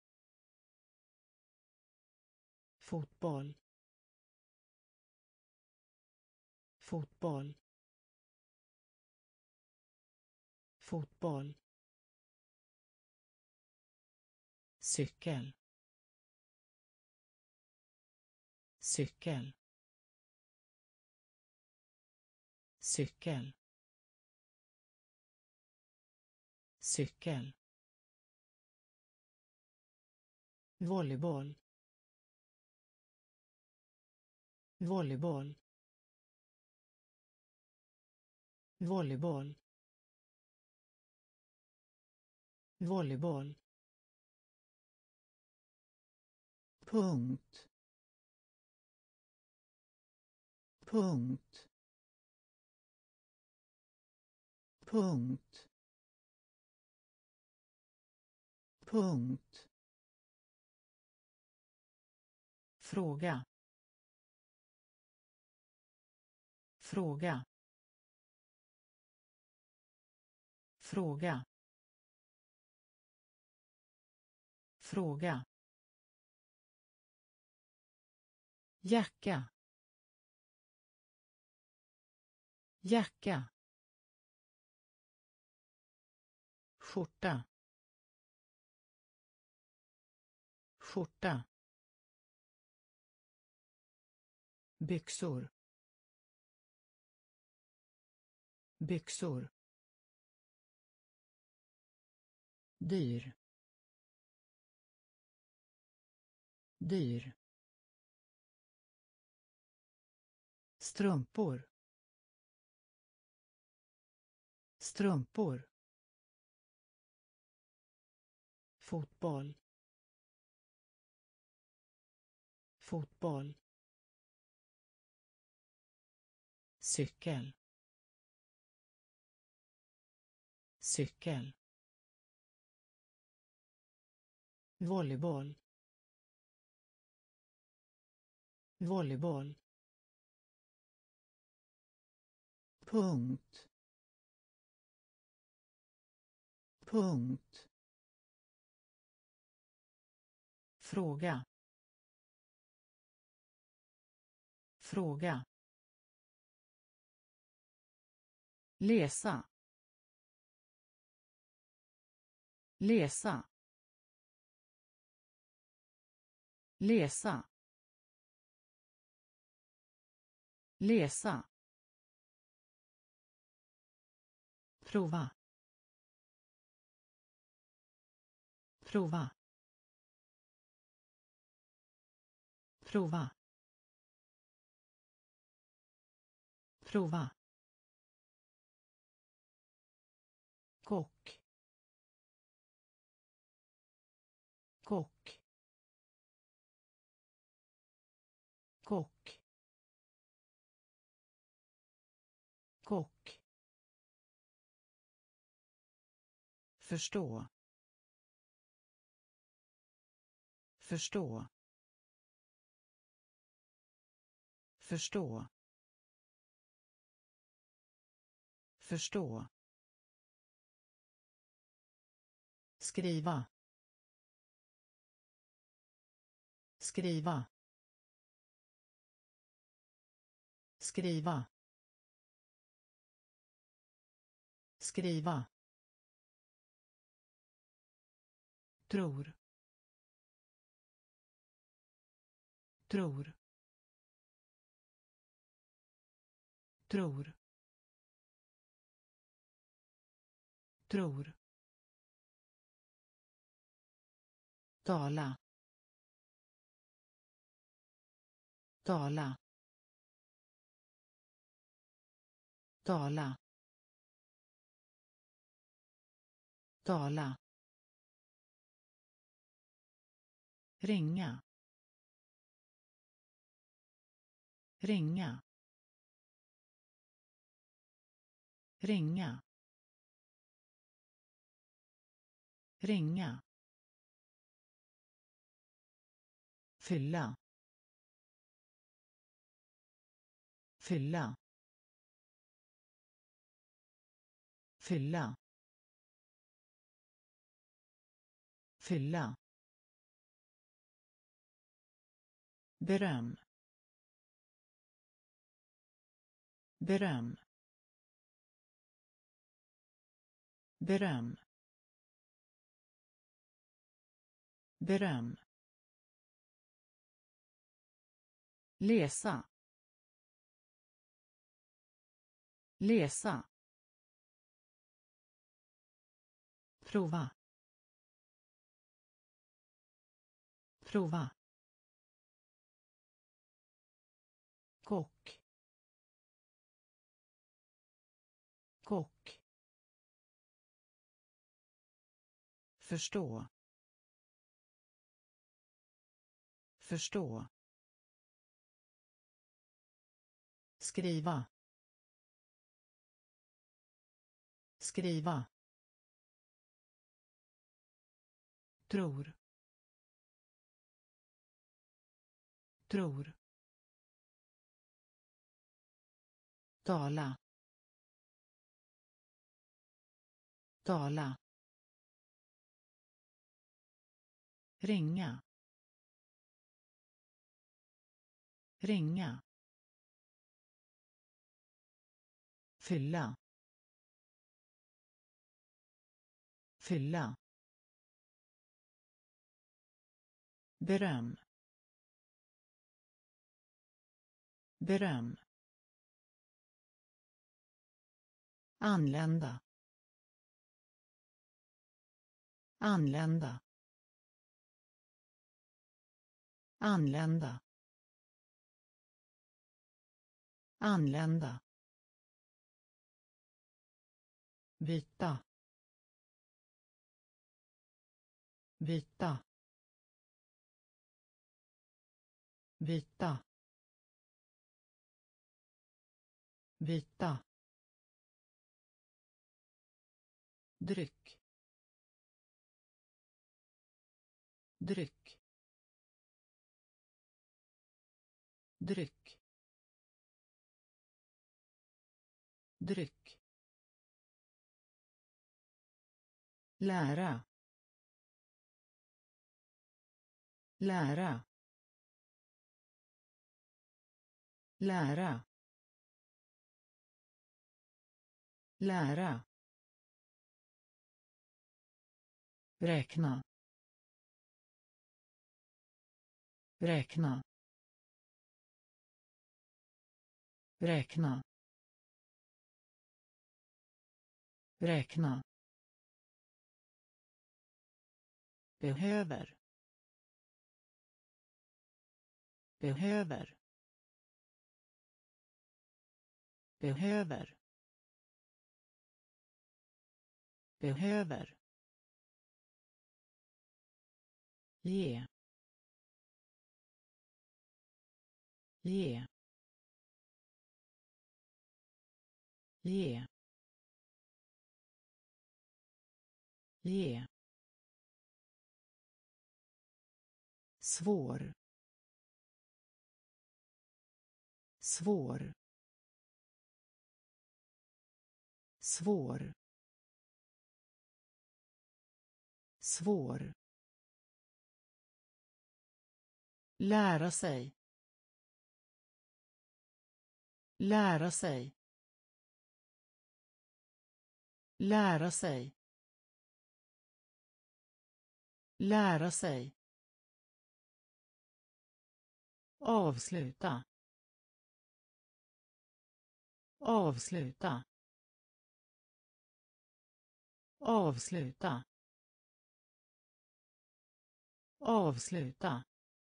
fotboll, fotboll, fotboll, cykel, cykel, cykel, cykel, volleyboll, volleyboll, volleyboll, volleyboll, punkt, punkt, punkt, punkt, fråga, fråga, fråga, fråga, jacka, jacka, skjorta, skjorta, byxor, byxor, dyr, dyr, strumpor, strumpor, fotboll, fotboll, cykel, cykel, volleyboll, volleyboll, punkt, punkt, fråga, fråga, läsa läsa läsa läsa prova prova prova prova kock kock kock kock förstå förstå förstå förstå skriva skriva skriva skriva tror tror tror tror tala tala tala tala ringa ringa ringa ringa fylla fylla fylla fylla beröm beröm beröm beröm läsa läsa prova prova kock kock förstå förstå skriva skriva tror tror tala tala ringa ringa fylla fylla beröm beröm anlända anlända anlända anlända byta byta byta byta dryck dryck dryck dryck lära lära lära lära, räkna, räkna, räkna, räkna, behöver, behöver, behöver, behöver, ge, ge, ge, ge, svår, svår, svår, svår, lära sig, lära sig, lära sig, lära sig, avsluta, avsluta, avsluta, avsluta,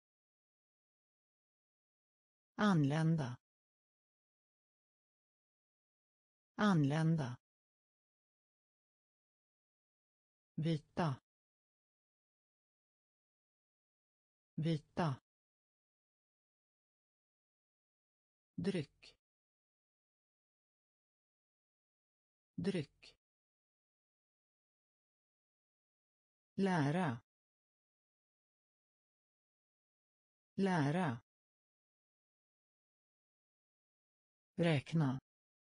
anlända, anlända, byta, byta, dryck, dryck, lära, lära, räkna,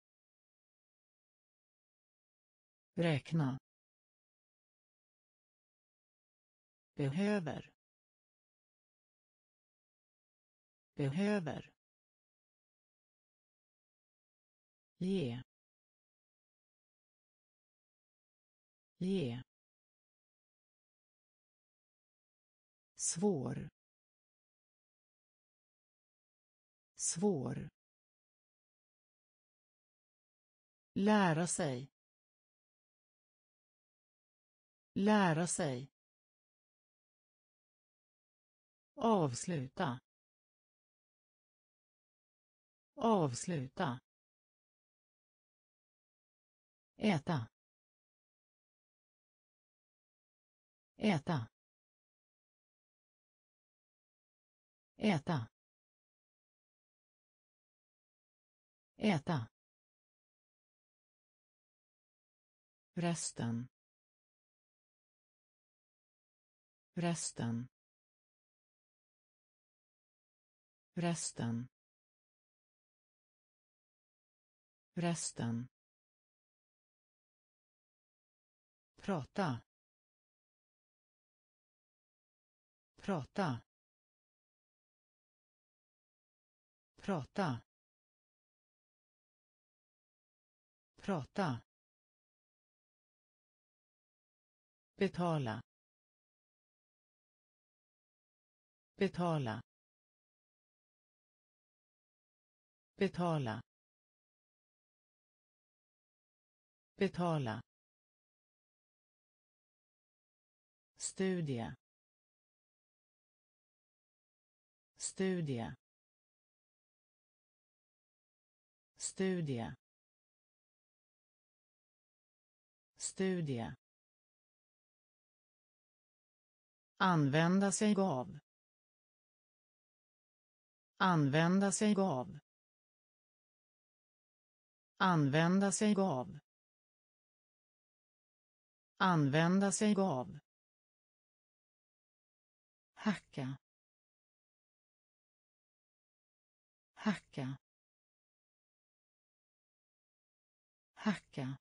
räkna, behöver, behöver, ge, ge, svår, svår, lära sig, lära sig, avsluta, avsluta, äta, äta, äta, äta, resten, resten, resten, resten, prata, prata, prata, prata, betala, betala, betala, betala, studie, studie, studie, studie, använda sig av, använda sig av, använda sig av, använda sig av, hacka, hacka, hacka,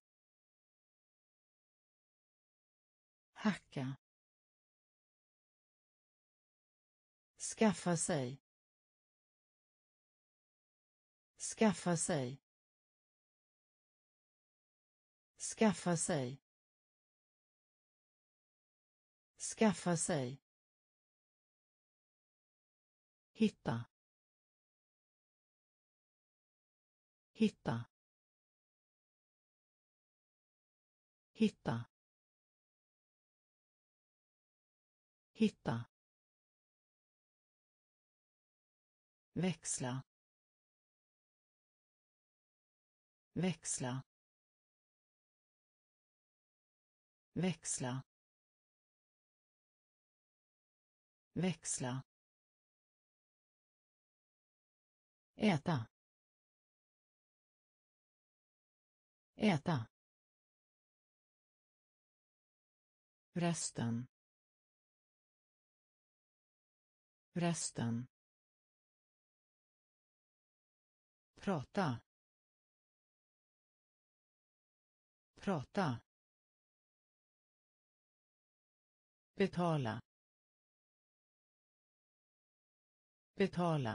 hacka, skaffa sig, skaffa sig, Skaffa sig. Skaffa sig. Hitta. Hitta. Hitta. Hitta. Växla. Växla. Växla. Växla. Äta. Äta. Resten. Resten. Prata. Prata. Betala. Betala.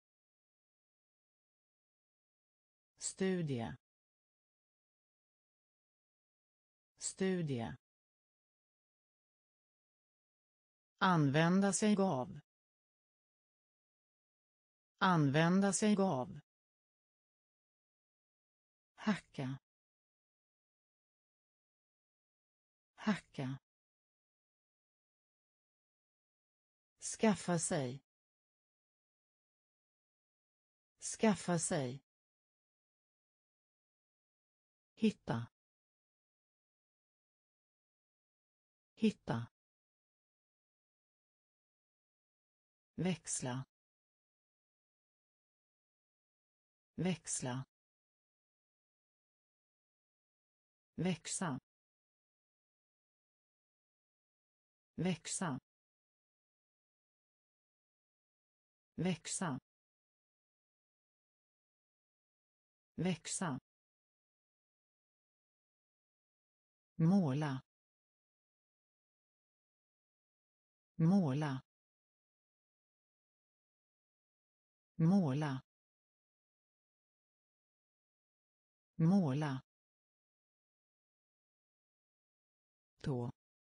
Studie. Studie. Använda sig av. Använda sig av. Hacka. Hacka. Skaffa sig. Skaffa sig. Hitta. Hitta. Växla. Växla. Växa. Växa. Växa. Växa. Måla. Måla. Måla. Måla. Tå.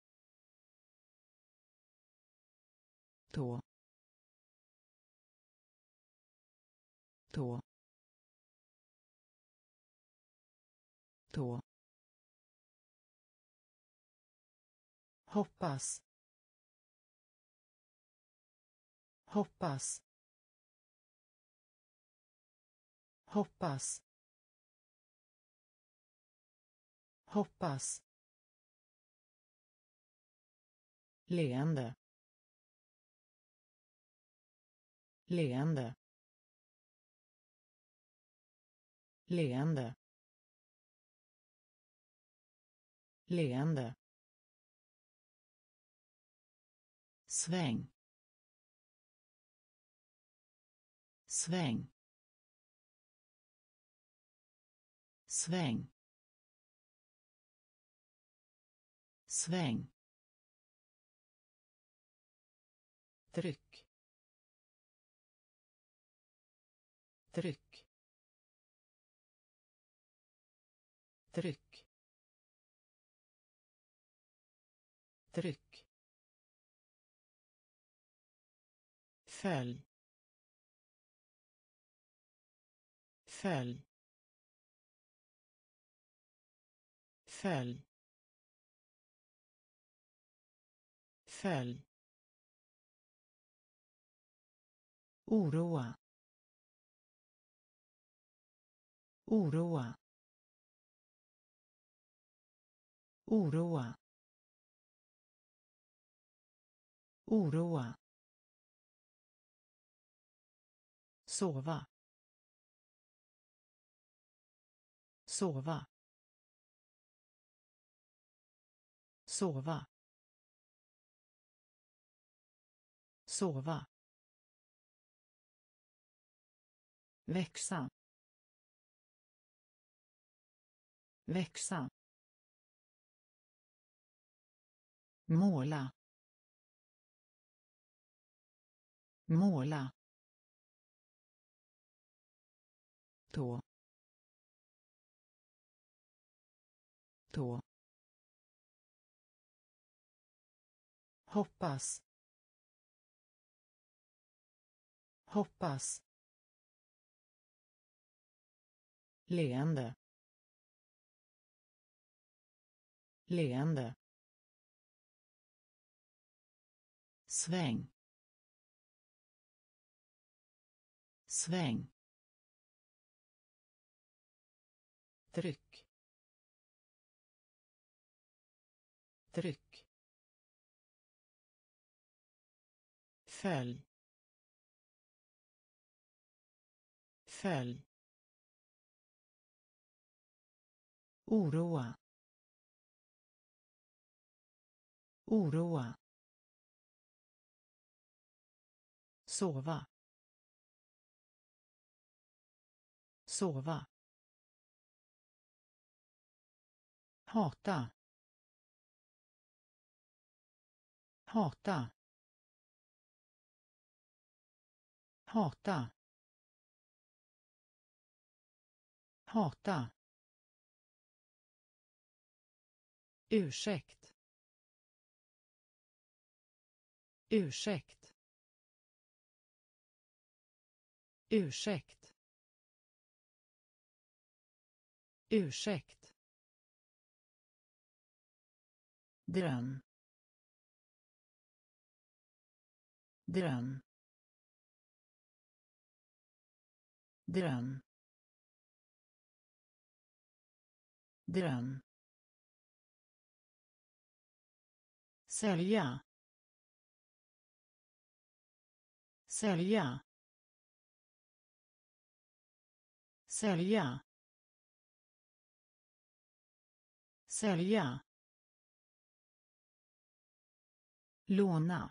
Tå. Tå. Tå. Hoppas. Hoppas. Hoppas. Hoppas. Leende. Leende. Leende. Leende. Sväng. Sväng. Sväng. Sväng. Tryck. Tryck. Tryck. Tryck. Följ. Följ. Följ. Följ. Oroa. Oroa. Oroa. Oroa. Sova. Sova. Sova. Sova. Växa. Växa. Måla. Måla. Tå. tå, hoppas, hoppas, leende, leende, sväng, sväng, tryck, tryck, följ, följ, oroa, oroa, sova, sova, hata, hata, hata, hata, ursäkt, ursäkt, ursäkt, ursäkt, dröm, dröm, dröm, dröm, sälja, sälja, sälja, sälja, låna,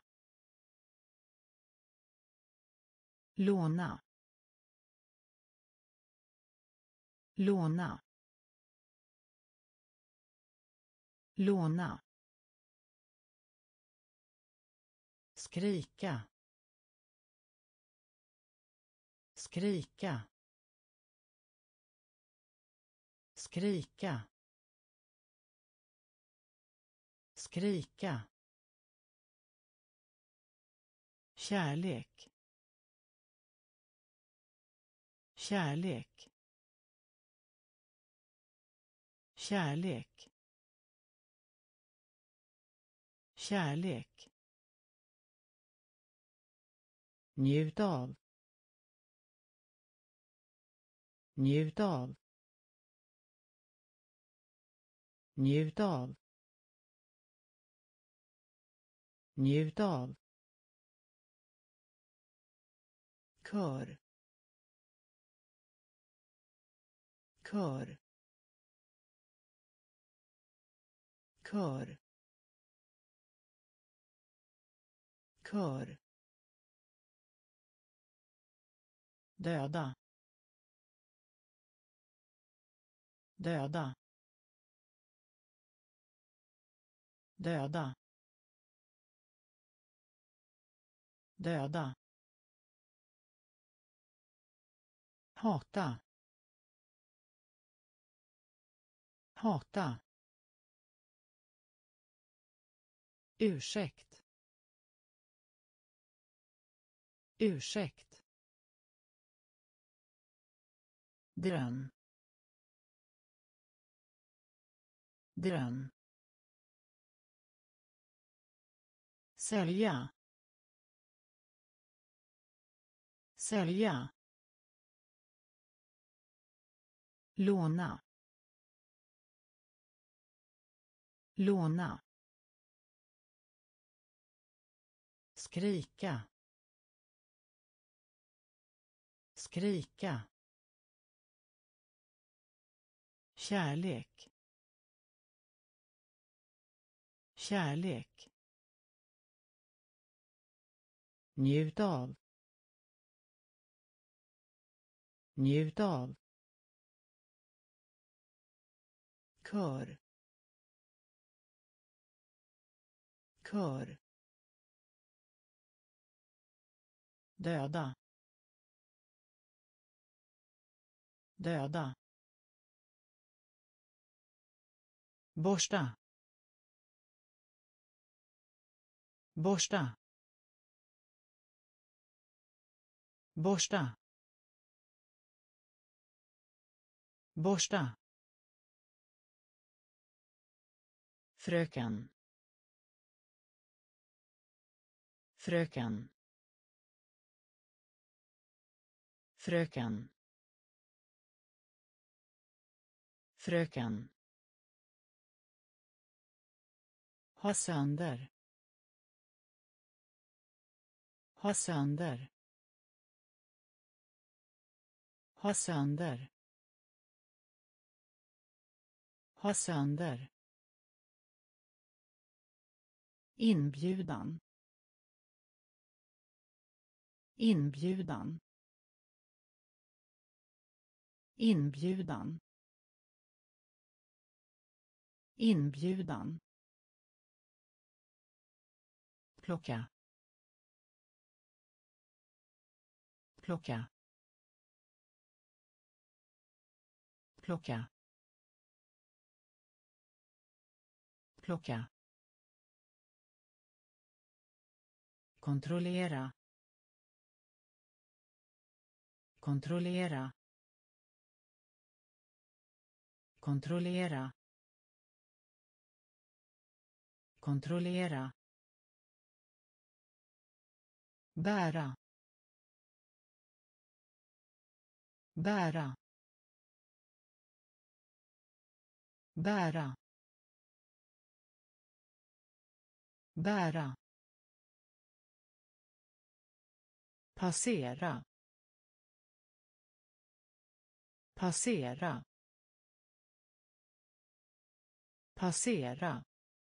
låna, låna, låna, skrika, skrika, skrika, skrika, kärlek, kärlek, kärlek, kärlek, njut av, njut av, njut av, njut av, kör, kör, kör, kör, döda, döda, döda, döda, hata, hata, ursäkt, ursäkt, dröm, dröm, sälja, sälja, låna, låna, skrika, skrika, kärlek, kärlek, njut av, njut av, kör, kör, döda, döda, borsta, borsta, borsta, borsta, fröken, fröken, fröken, fröken, ha sönder, ha sönder, ha sönder, ha sönder, inbjudan, inbjudan, inbjudan, inbjudan, plocka, plocka, plocka, plocka, kontrollera, kontrollera, kontrollera, kontrollera, bära, bära, bära, bära, passera, passera, passera,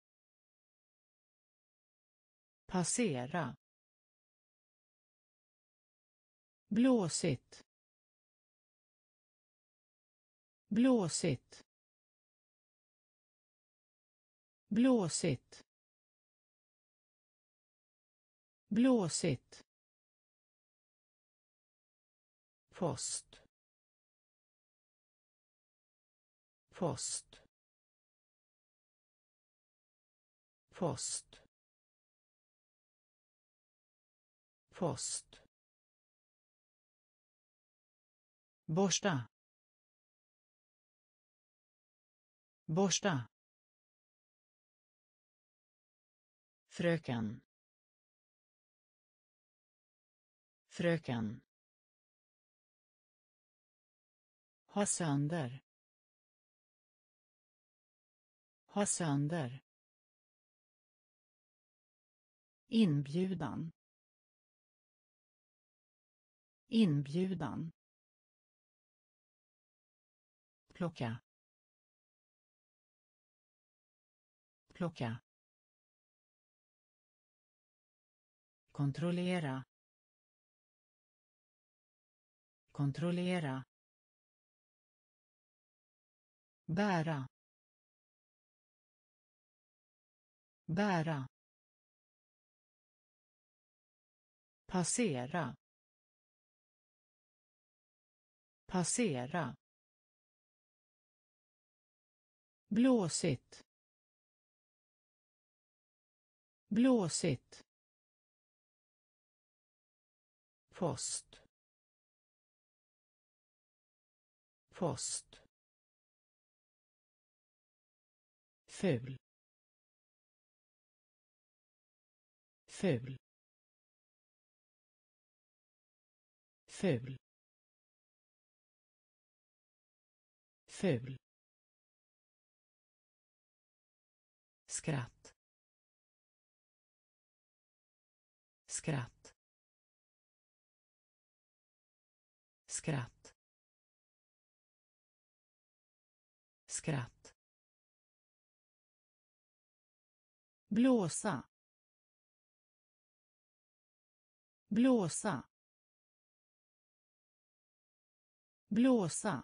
passera, blåsigt, blåsigt, blåsigt, blåsigt, post, post, post, post, borsta, borsta, fröken, fröken, ha sönder, ha sönder, inbjudan, inbjudan, plocka, plocka, kontrollera, kontrollera, bära, bära, passera, passera, blåsigt, blåsigt, post, post, ful, ful, ful, ful, skratt, skratt, skratt, skratt, blåsa, blåsa, blåsa,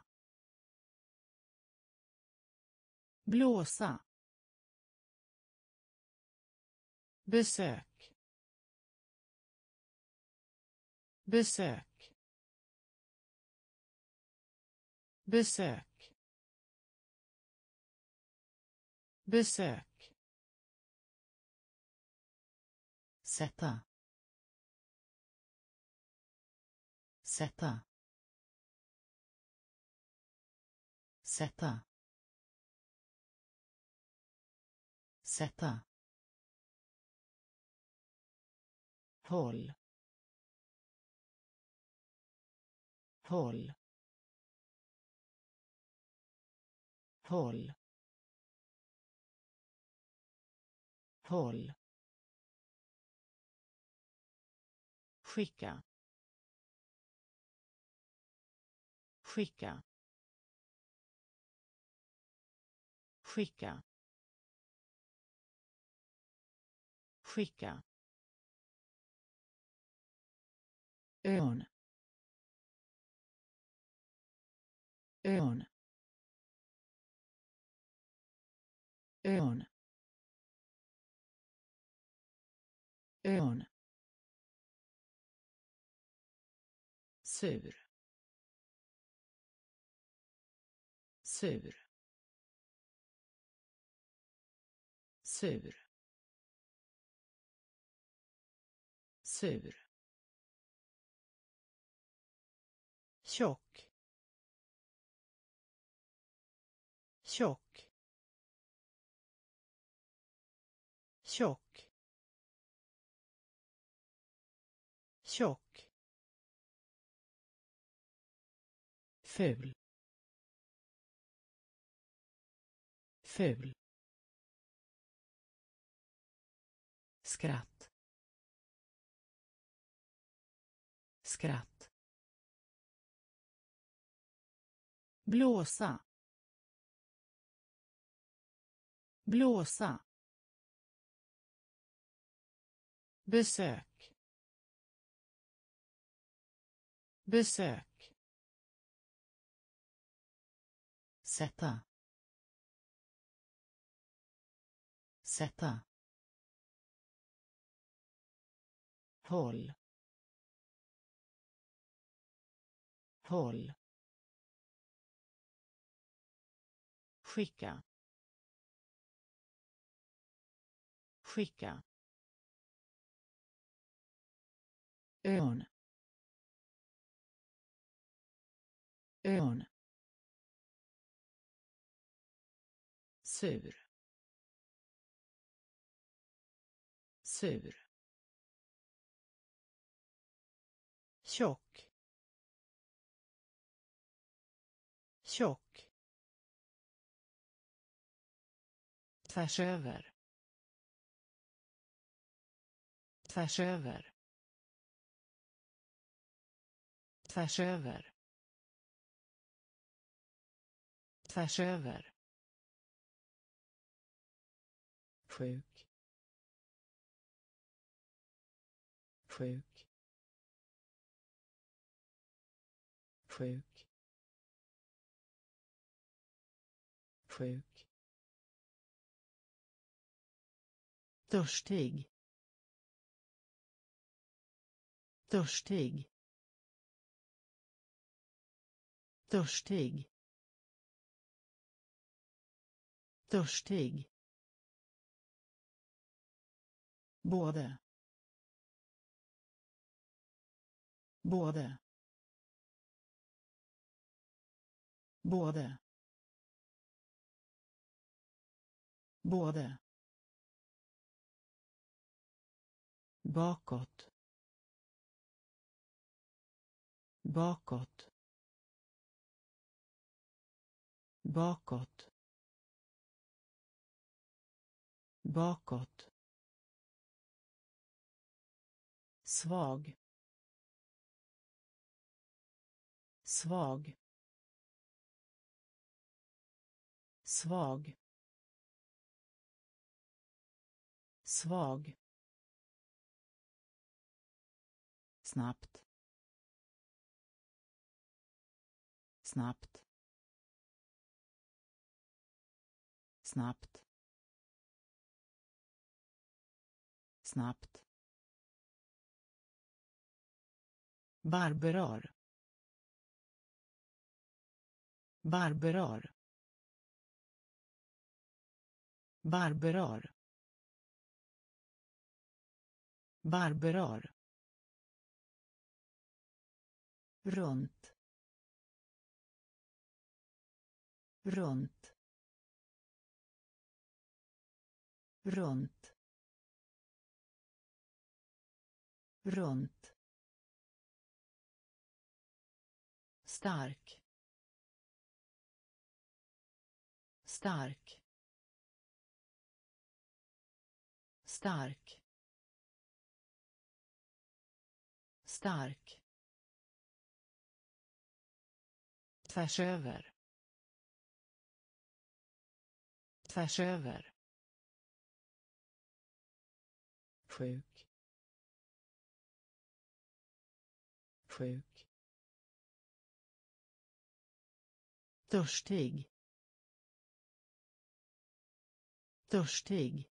blåsa, besök, besök, besök, besök, sätta, sätta, sätta, sätta, håll, håll, håll, håll, skicka, skicka, skicka, skicka, ön, ön, ön, ön, sur, sur, sur, sur, tjock, tjock, tjock, tjock, ful, ful, skratt, skratt, blåsa, blåsa, besök, besök, sätta, sätta, håll, håll, skicka, skicka, ön, ön, sur, sur, tjock, tjock, tvärs över, tvärs över, tvärs över, tvärs över, sjuk, sjuk, sjuk, sjuk, törstig, törstig, törstig, törstig, både, både, både, både, bakåt, bakåt, bakåt, bakåt, svag, svag, svag, svag, snabbt, snabbt, snabbt, snabbt, barberar, barberar, Barberar. Barberar. Runt. Runt. Runt. Runt. Stark. Stark. Stark. Stark. Tvärs över. Tvärs över. Sjuk. Sjuk. Törstig. Törstig.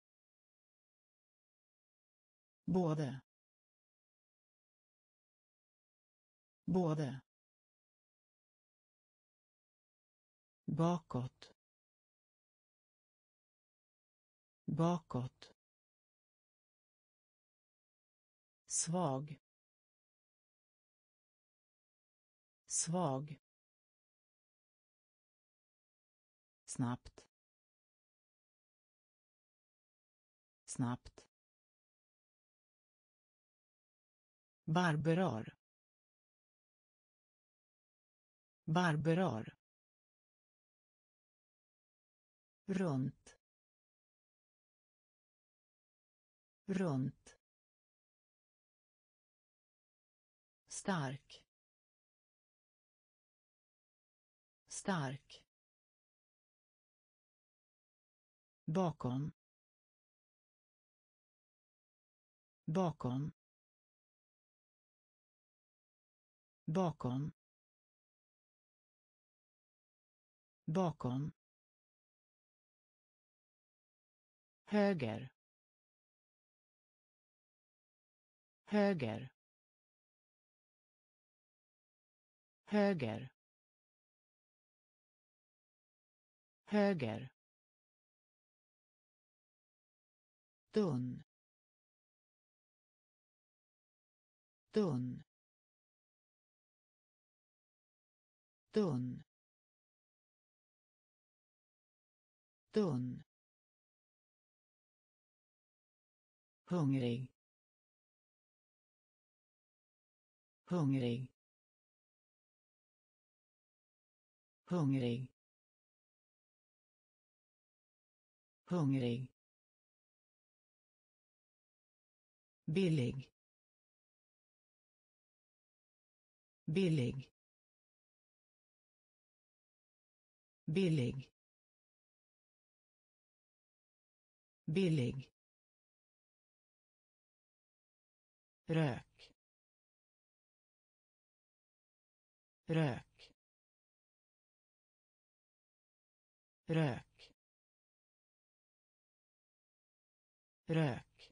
Både. Både. Bakåt. Bakåt. Svag. Svag. Snabbt. Snabbt. Barberar. Barberar. Runt. Runt. Stark. Stark. Bakom. Bakom. Bakom. Bakom. Höger. Höger. Höger. Höger. Tunn. Tunn. Tunn. Tunn. Hungrig. Hungrig. Hungrig. Hungrig. Billig. Billig. Billig. Billig. Rök. Rök. Rök. Rök.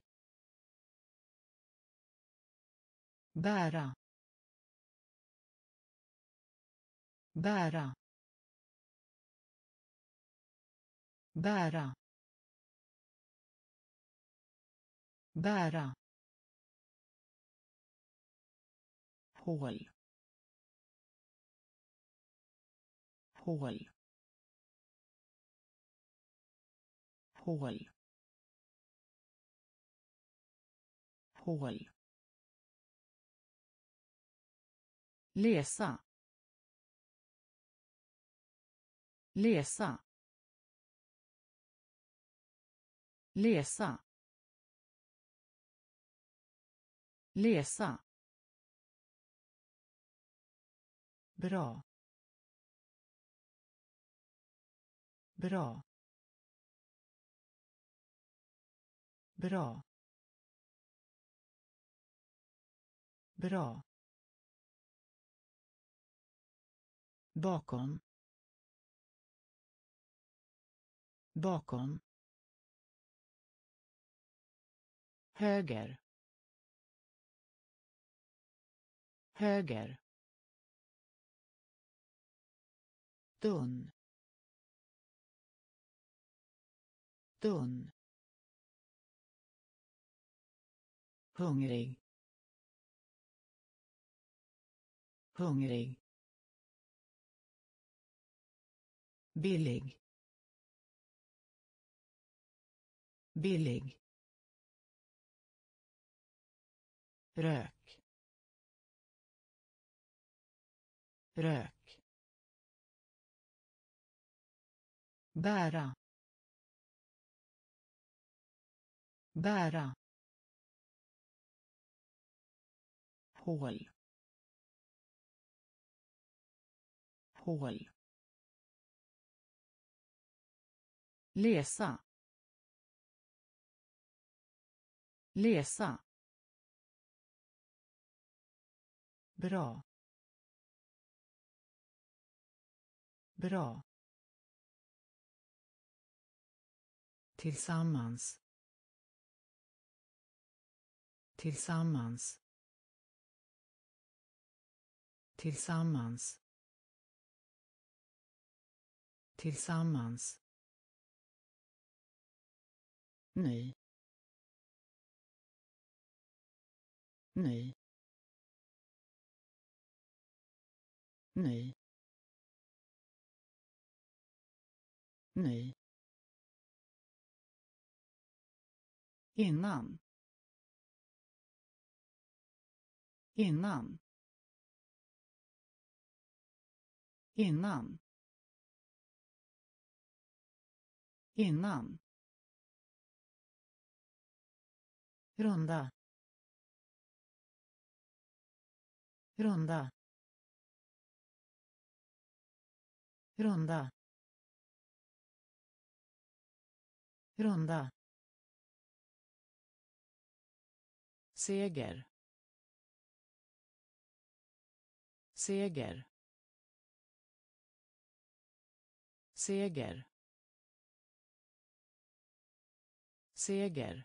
Bära. Bära. Bära. Bära. Hål. Hål. Hål. Hål. Läsa. Läsa. Läsa. Läsa. Bra. Bra. Bra. Bra. Bakom. Bakom. Höger. Höger. Tunn. tunn, hungrig, hungrig, billig, billig, rök, rök, bära, bära, hål, hål, läsa, läsa, bra, bra, tillsammans, tillsammans, tillsammans, tillsammans, ny, ny, ny, ny, innan, innan, innan, innan, runda, runda, runda, runda, seger, seger, seger, seger,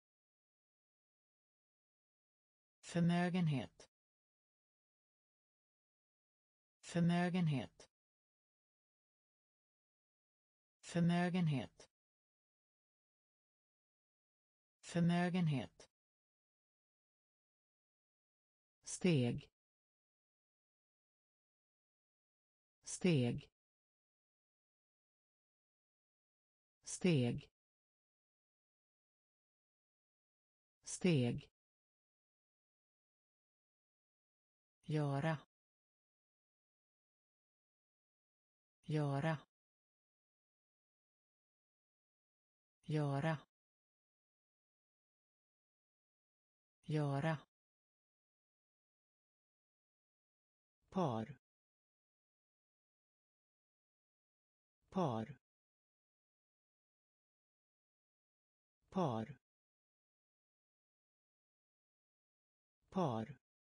förmögenhet, förmögenhet, förmögenhet, förmögenhet, steg, steg, steg, steg, göra, göra, göra, göra, par, par, par, par,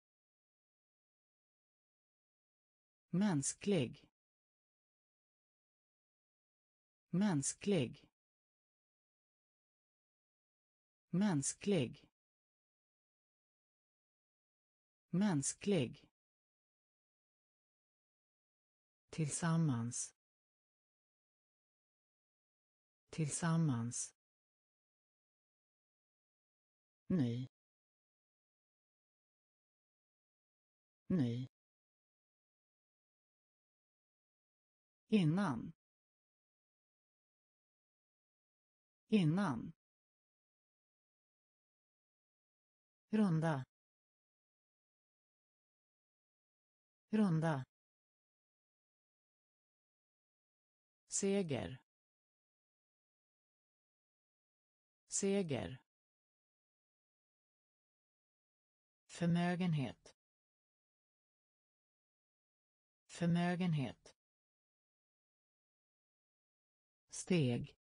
mänsklig, mänsklig, mänsklig, mänsklig, tillsammans, tillsammans, ny, ny, innan, innan, runda, runda, seger, seger, förmögenhet, förmögenhet, steg,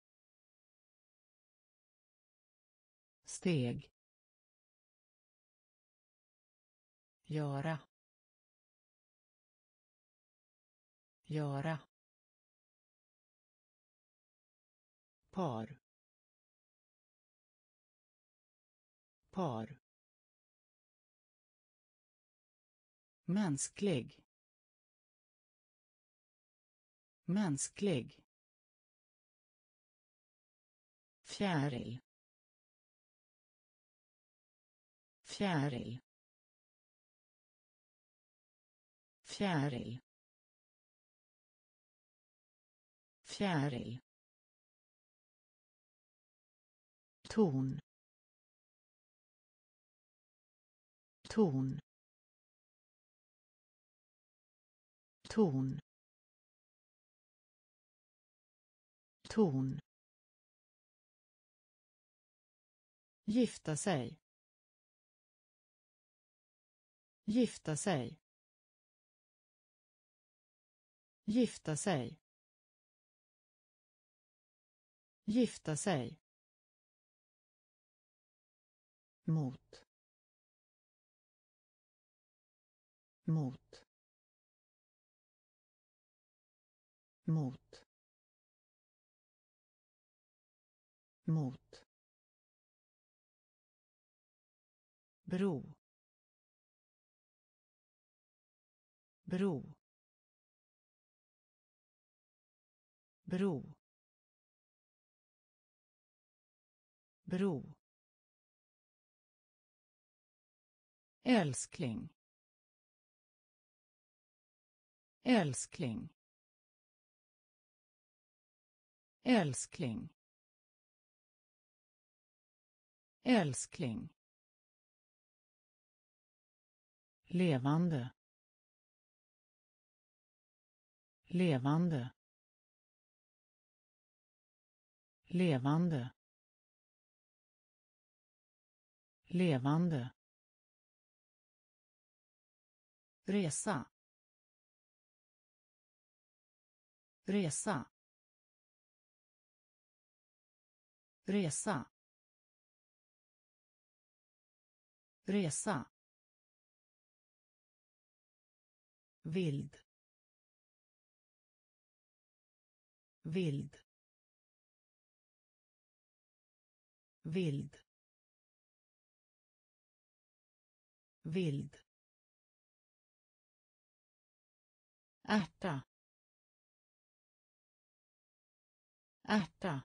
steg, göra, göra, par, par, mänsklig, mänsklig, fjäril, fjäril, fjäril, fjäril, ton, ton, ton, ton, gifta sig, gifta sig, gifta sig, gifta sig, mot, mot, mot, mot, bro, bro, bro, bro, älskling, älskling, älskling, älskling, levande, levande, levande, levande, resa, resa, resa, resa, vild, vild, vild, vild, ärta, ärta,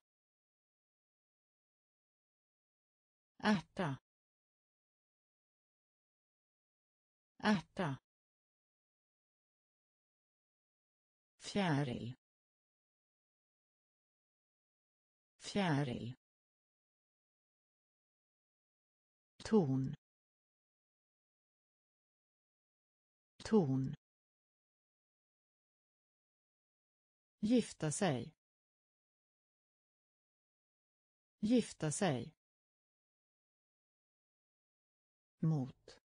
ärta, ärta, fjäril, fjäril, ton, ton, gifta sig, gifta sig, mot,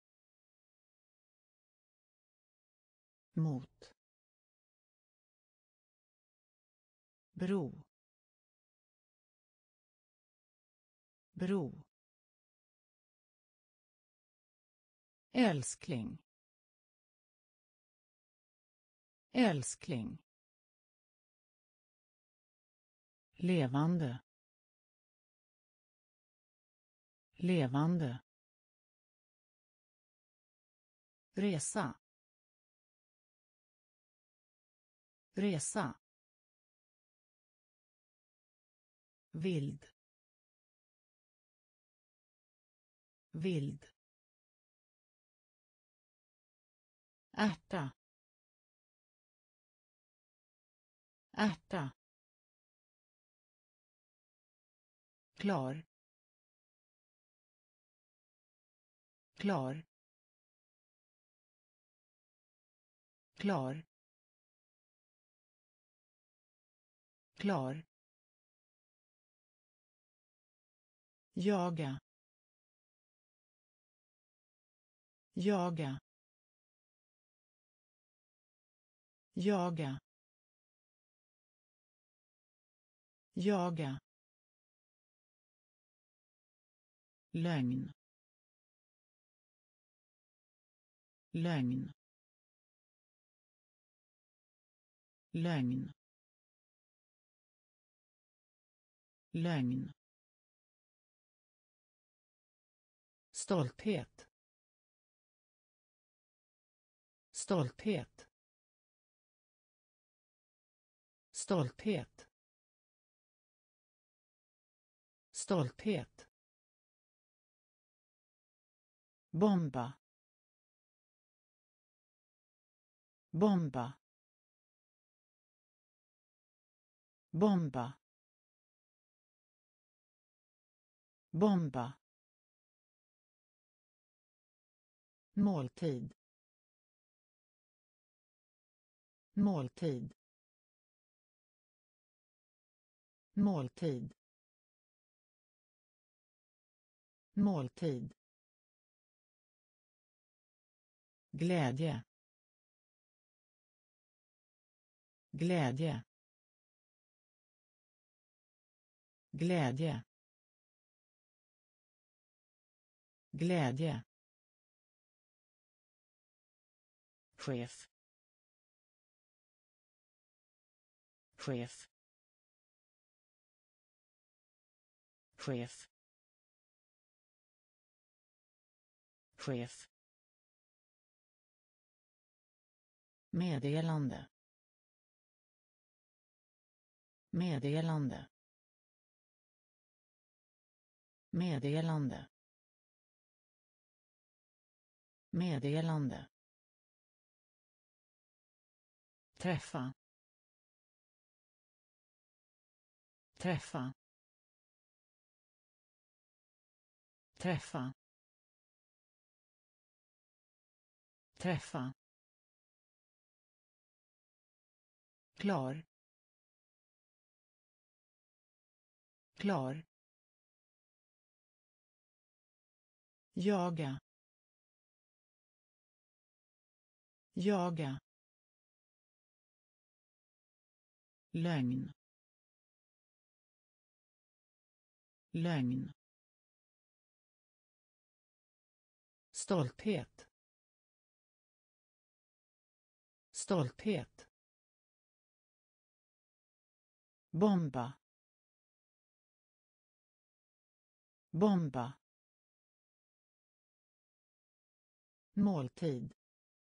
mot, bro, bro, älskling, älskling, levande, levande, resa, resa, vild, vild, ärta, ärta, klar, klar, klar, klar, jaga, jaga, jaga, jaga, lögn, lögn, lögn, lögn, stolthet, stolthet, stolthet, Stolthet. Bomba. Bomba. Bomba. Bomba. Måltid. Måltid. Måltid. Måltid. Glädje. Glädje. Glädje. Glädje. Chef. Chef. Chef. Chef. Meddelande. Meddelande. Meddelande. Meddelande. Träffa. Träffa. Träffa. Träffa. Klar. Klar. Jaga. Jaga. Lögn. Lögn. Stolthet. Stolthet. Bomba. Bomba. Måltid.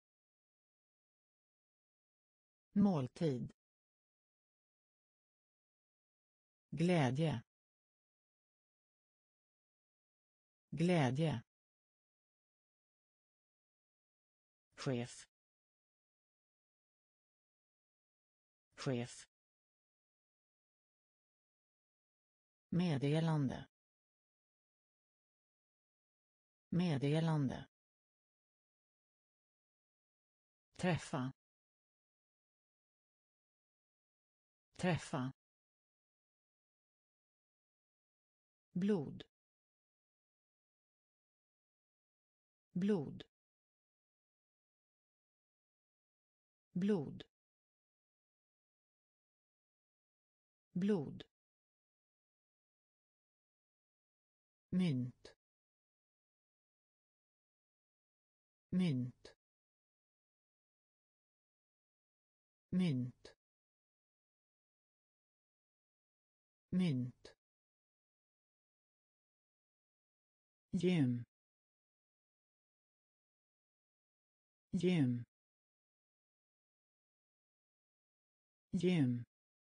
Måltid. Glädje. Glädje. Chef. Chef. Meddelande. Meddelande. Träffa. Träffa. Blod. Blod. Blod. Blod. Mynt. Mynt. Mynt. Mynt. Gym. Gym. Gym.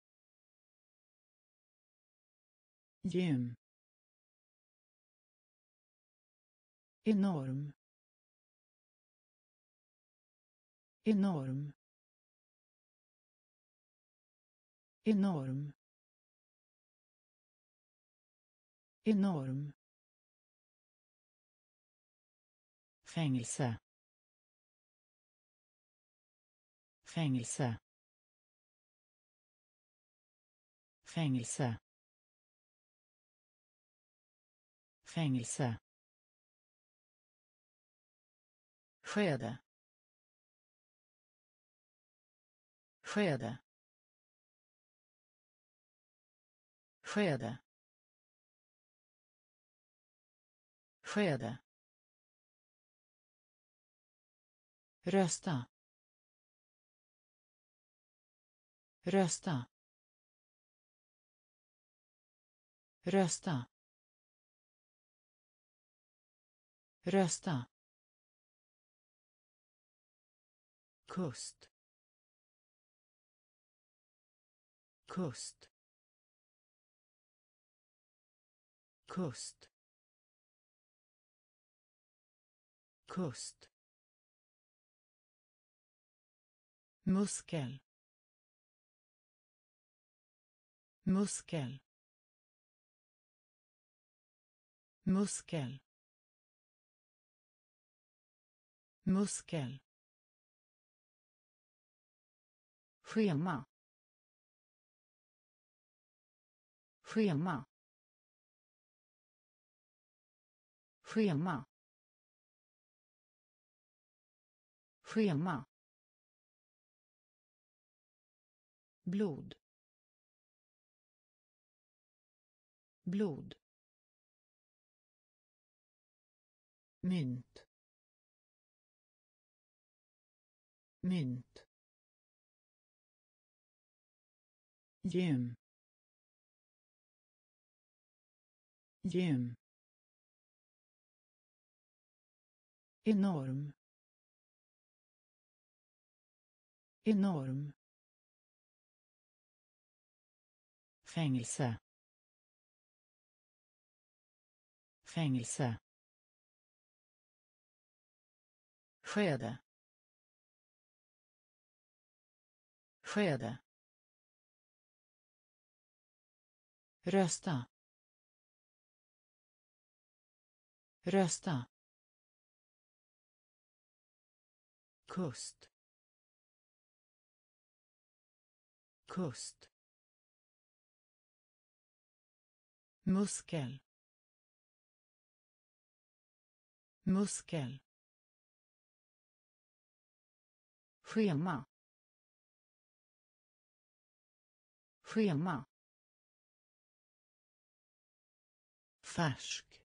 Gym. Enorm. Enorm. Enorm. Enorm. Fängelse. Fängelse. Fängelse. Fängelse. Skede. Skede. Skede. Skede. Rösta. Rösta. Rösta. Rösta. Kust. Kust. kust, kust, muskel, muskel, muskel, muskel, schema, schema, schema, schema, blod, blod, mynt, mynt, gym, gym, enorm, enorm, fängelse, fängelse, skede, skede, rösta, rösta, kust, kust, muskel, muskel, schema, schema, färsk,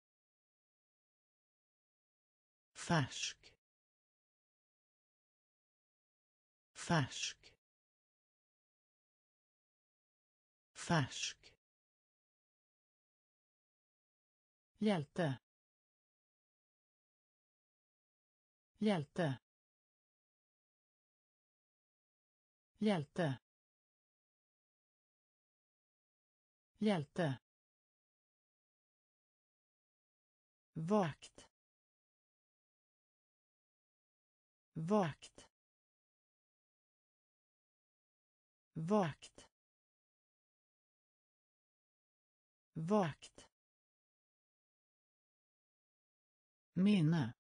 färsk, färsk, färsk, hjälte, hjälte, hjälte, hjälte, vakt, vakt, vakt, vakt, minne,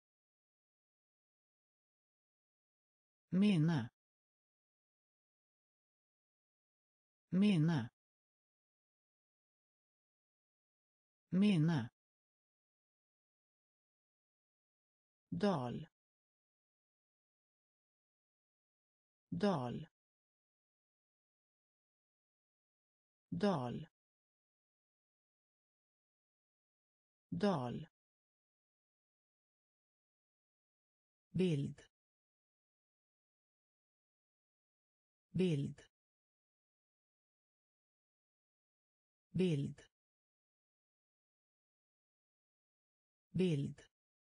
minne, minne, minne, dal, dal, dal, dal, bild, bild, bild, bild,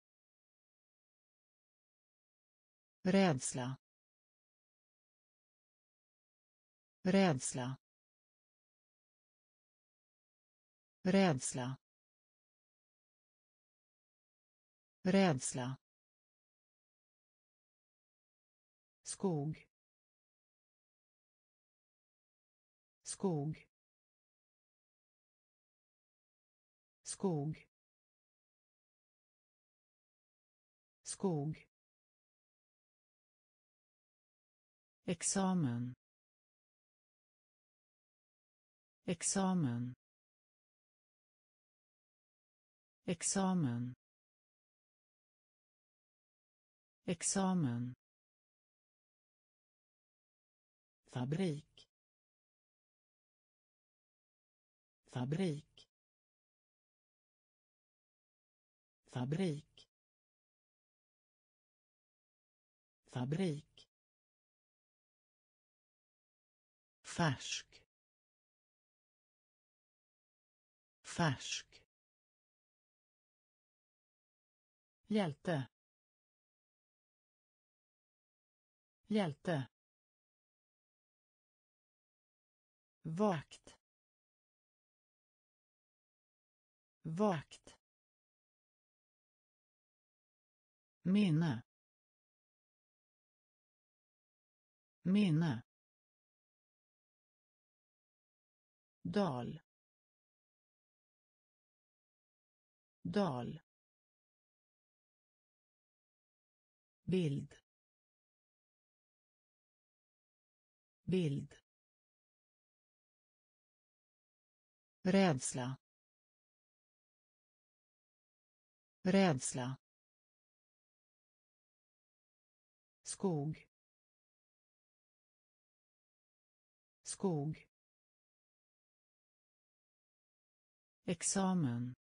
rädsla, rädsla, rädsla, rädsla, skog, skog, skog, skog, examen, examen, examen, examen, fabrik, fabrik, fabrik, fabrik, färsk, färsk, hjälte, hjälte, vakt, vakt, minne, minne, dal, dal, bild, bild, rädsla, rädsla, skog, skog, examen,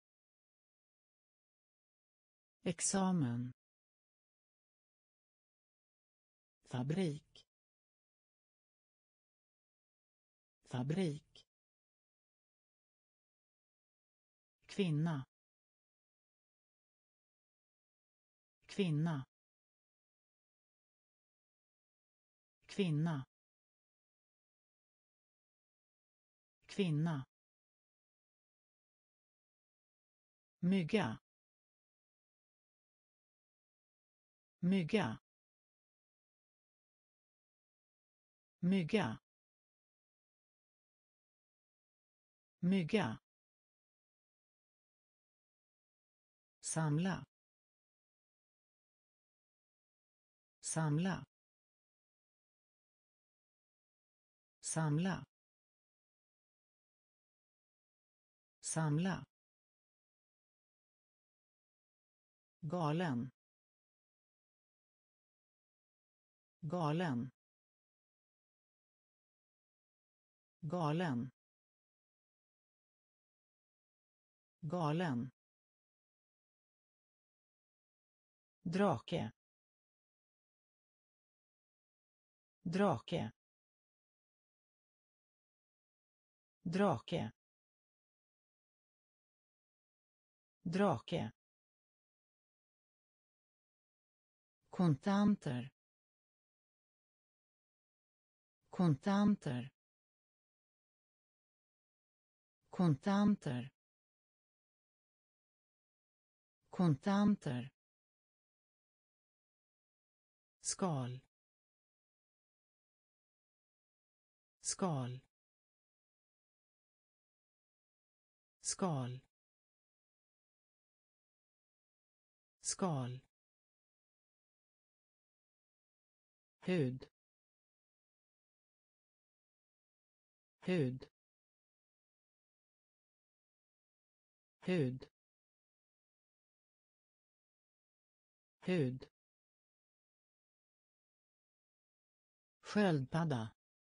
examen, fabrik, fabrik, kvinna, kvinna, kvinna, kvinna, mygga, mygga, mygga, mygga, samla, samla, samla, samla, galen, galen, galen, galen, drake, drake, drake, drake, kontanter, kontanter, kontanter, kontanter, skal, skal, skal, skal, hud, hud, hud, hud, sköldpadda,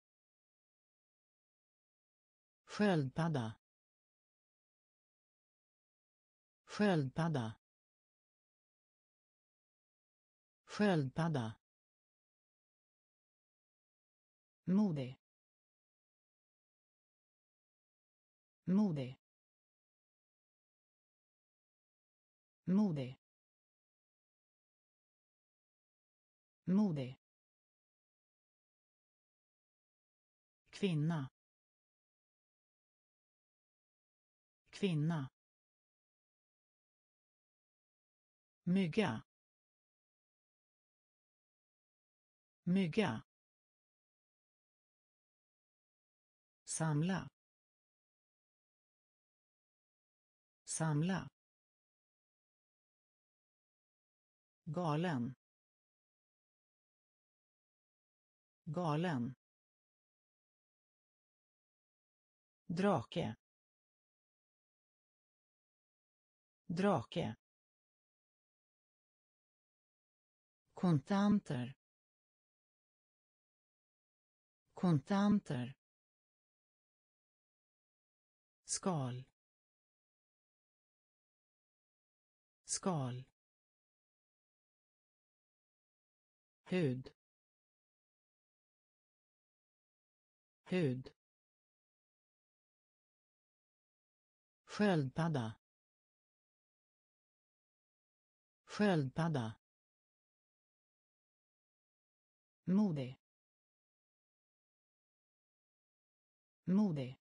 sköldpadda, sköldpadda, sköldpadda, modig, modig, modig, modig, kvinna, kvinna, mygga, mygga, samla, samla, galen, galen, drake, drake, kontanter, kontanter, skal, skal, hud, hud, sköldpadda, sköldpadda, modig, modig,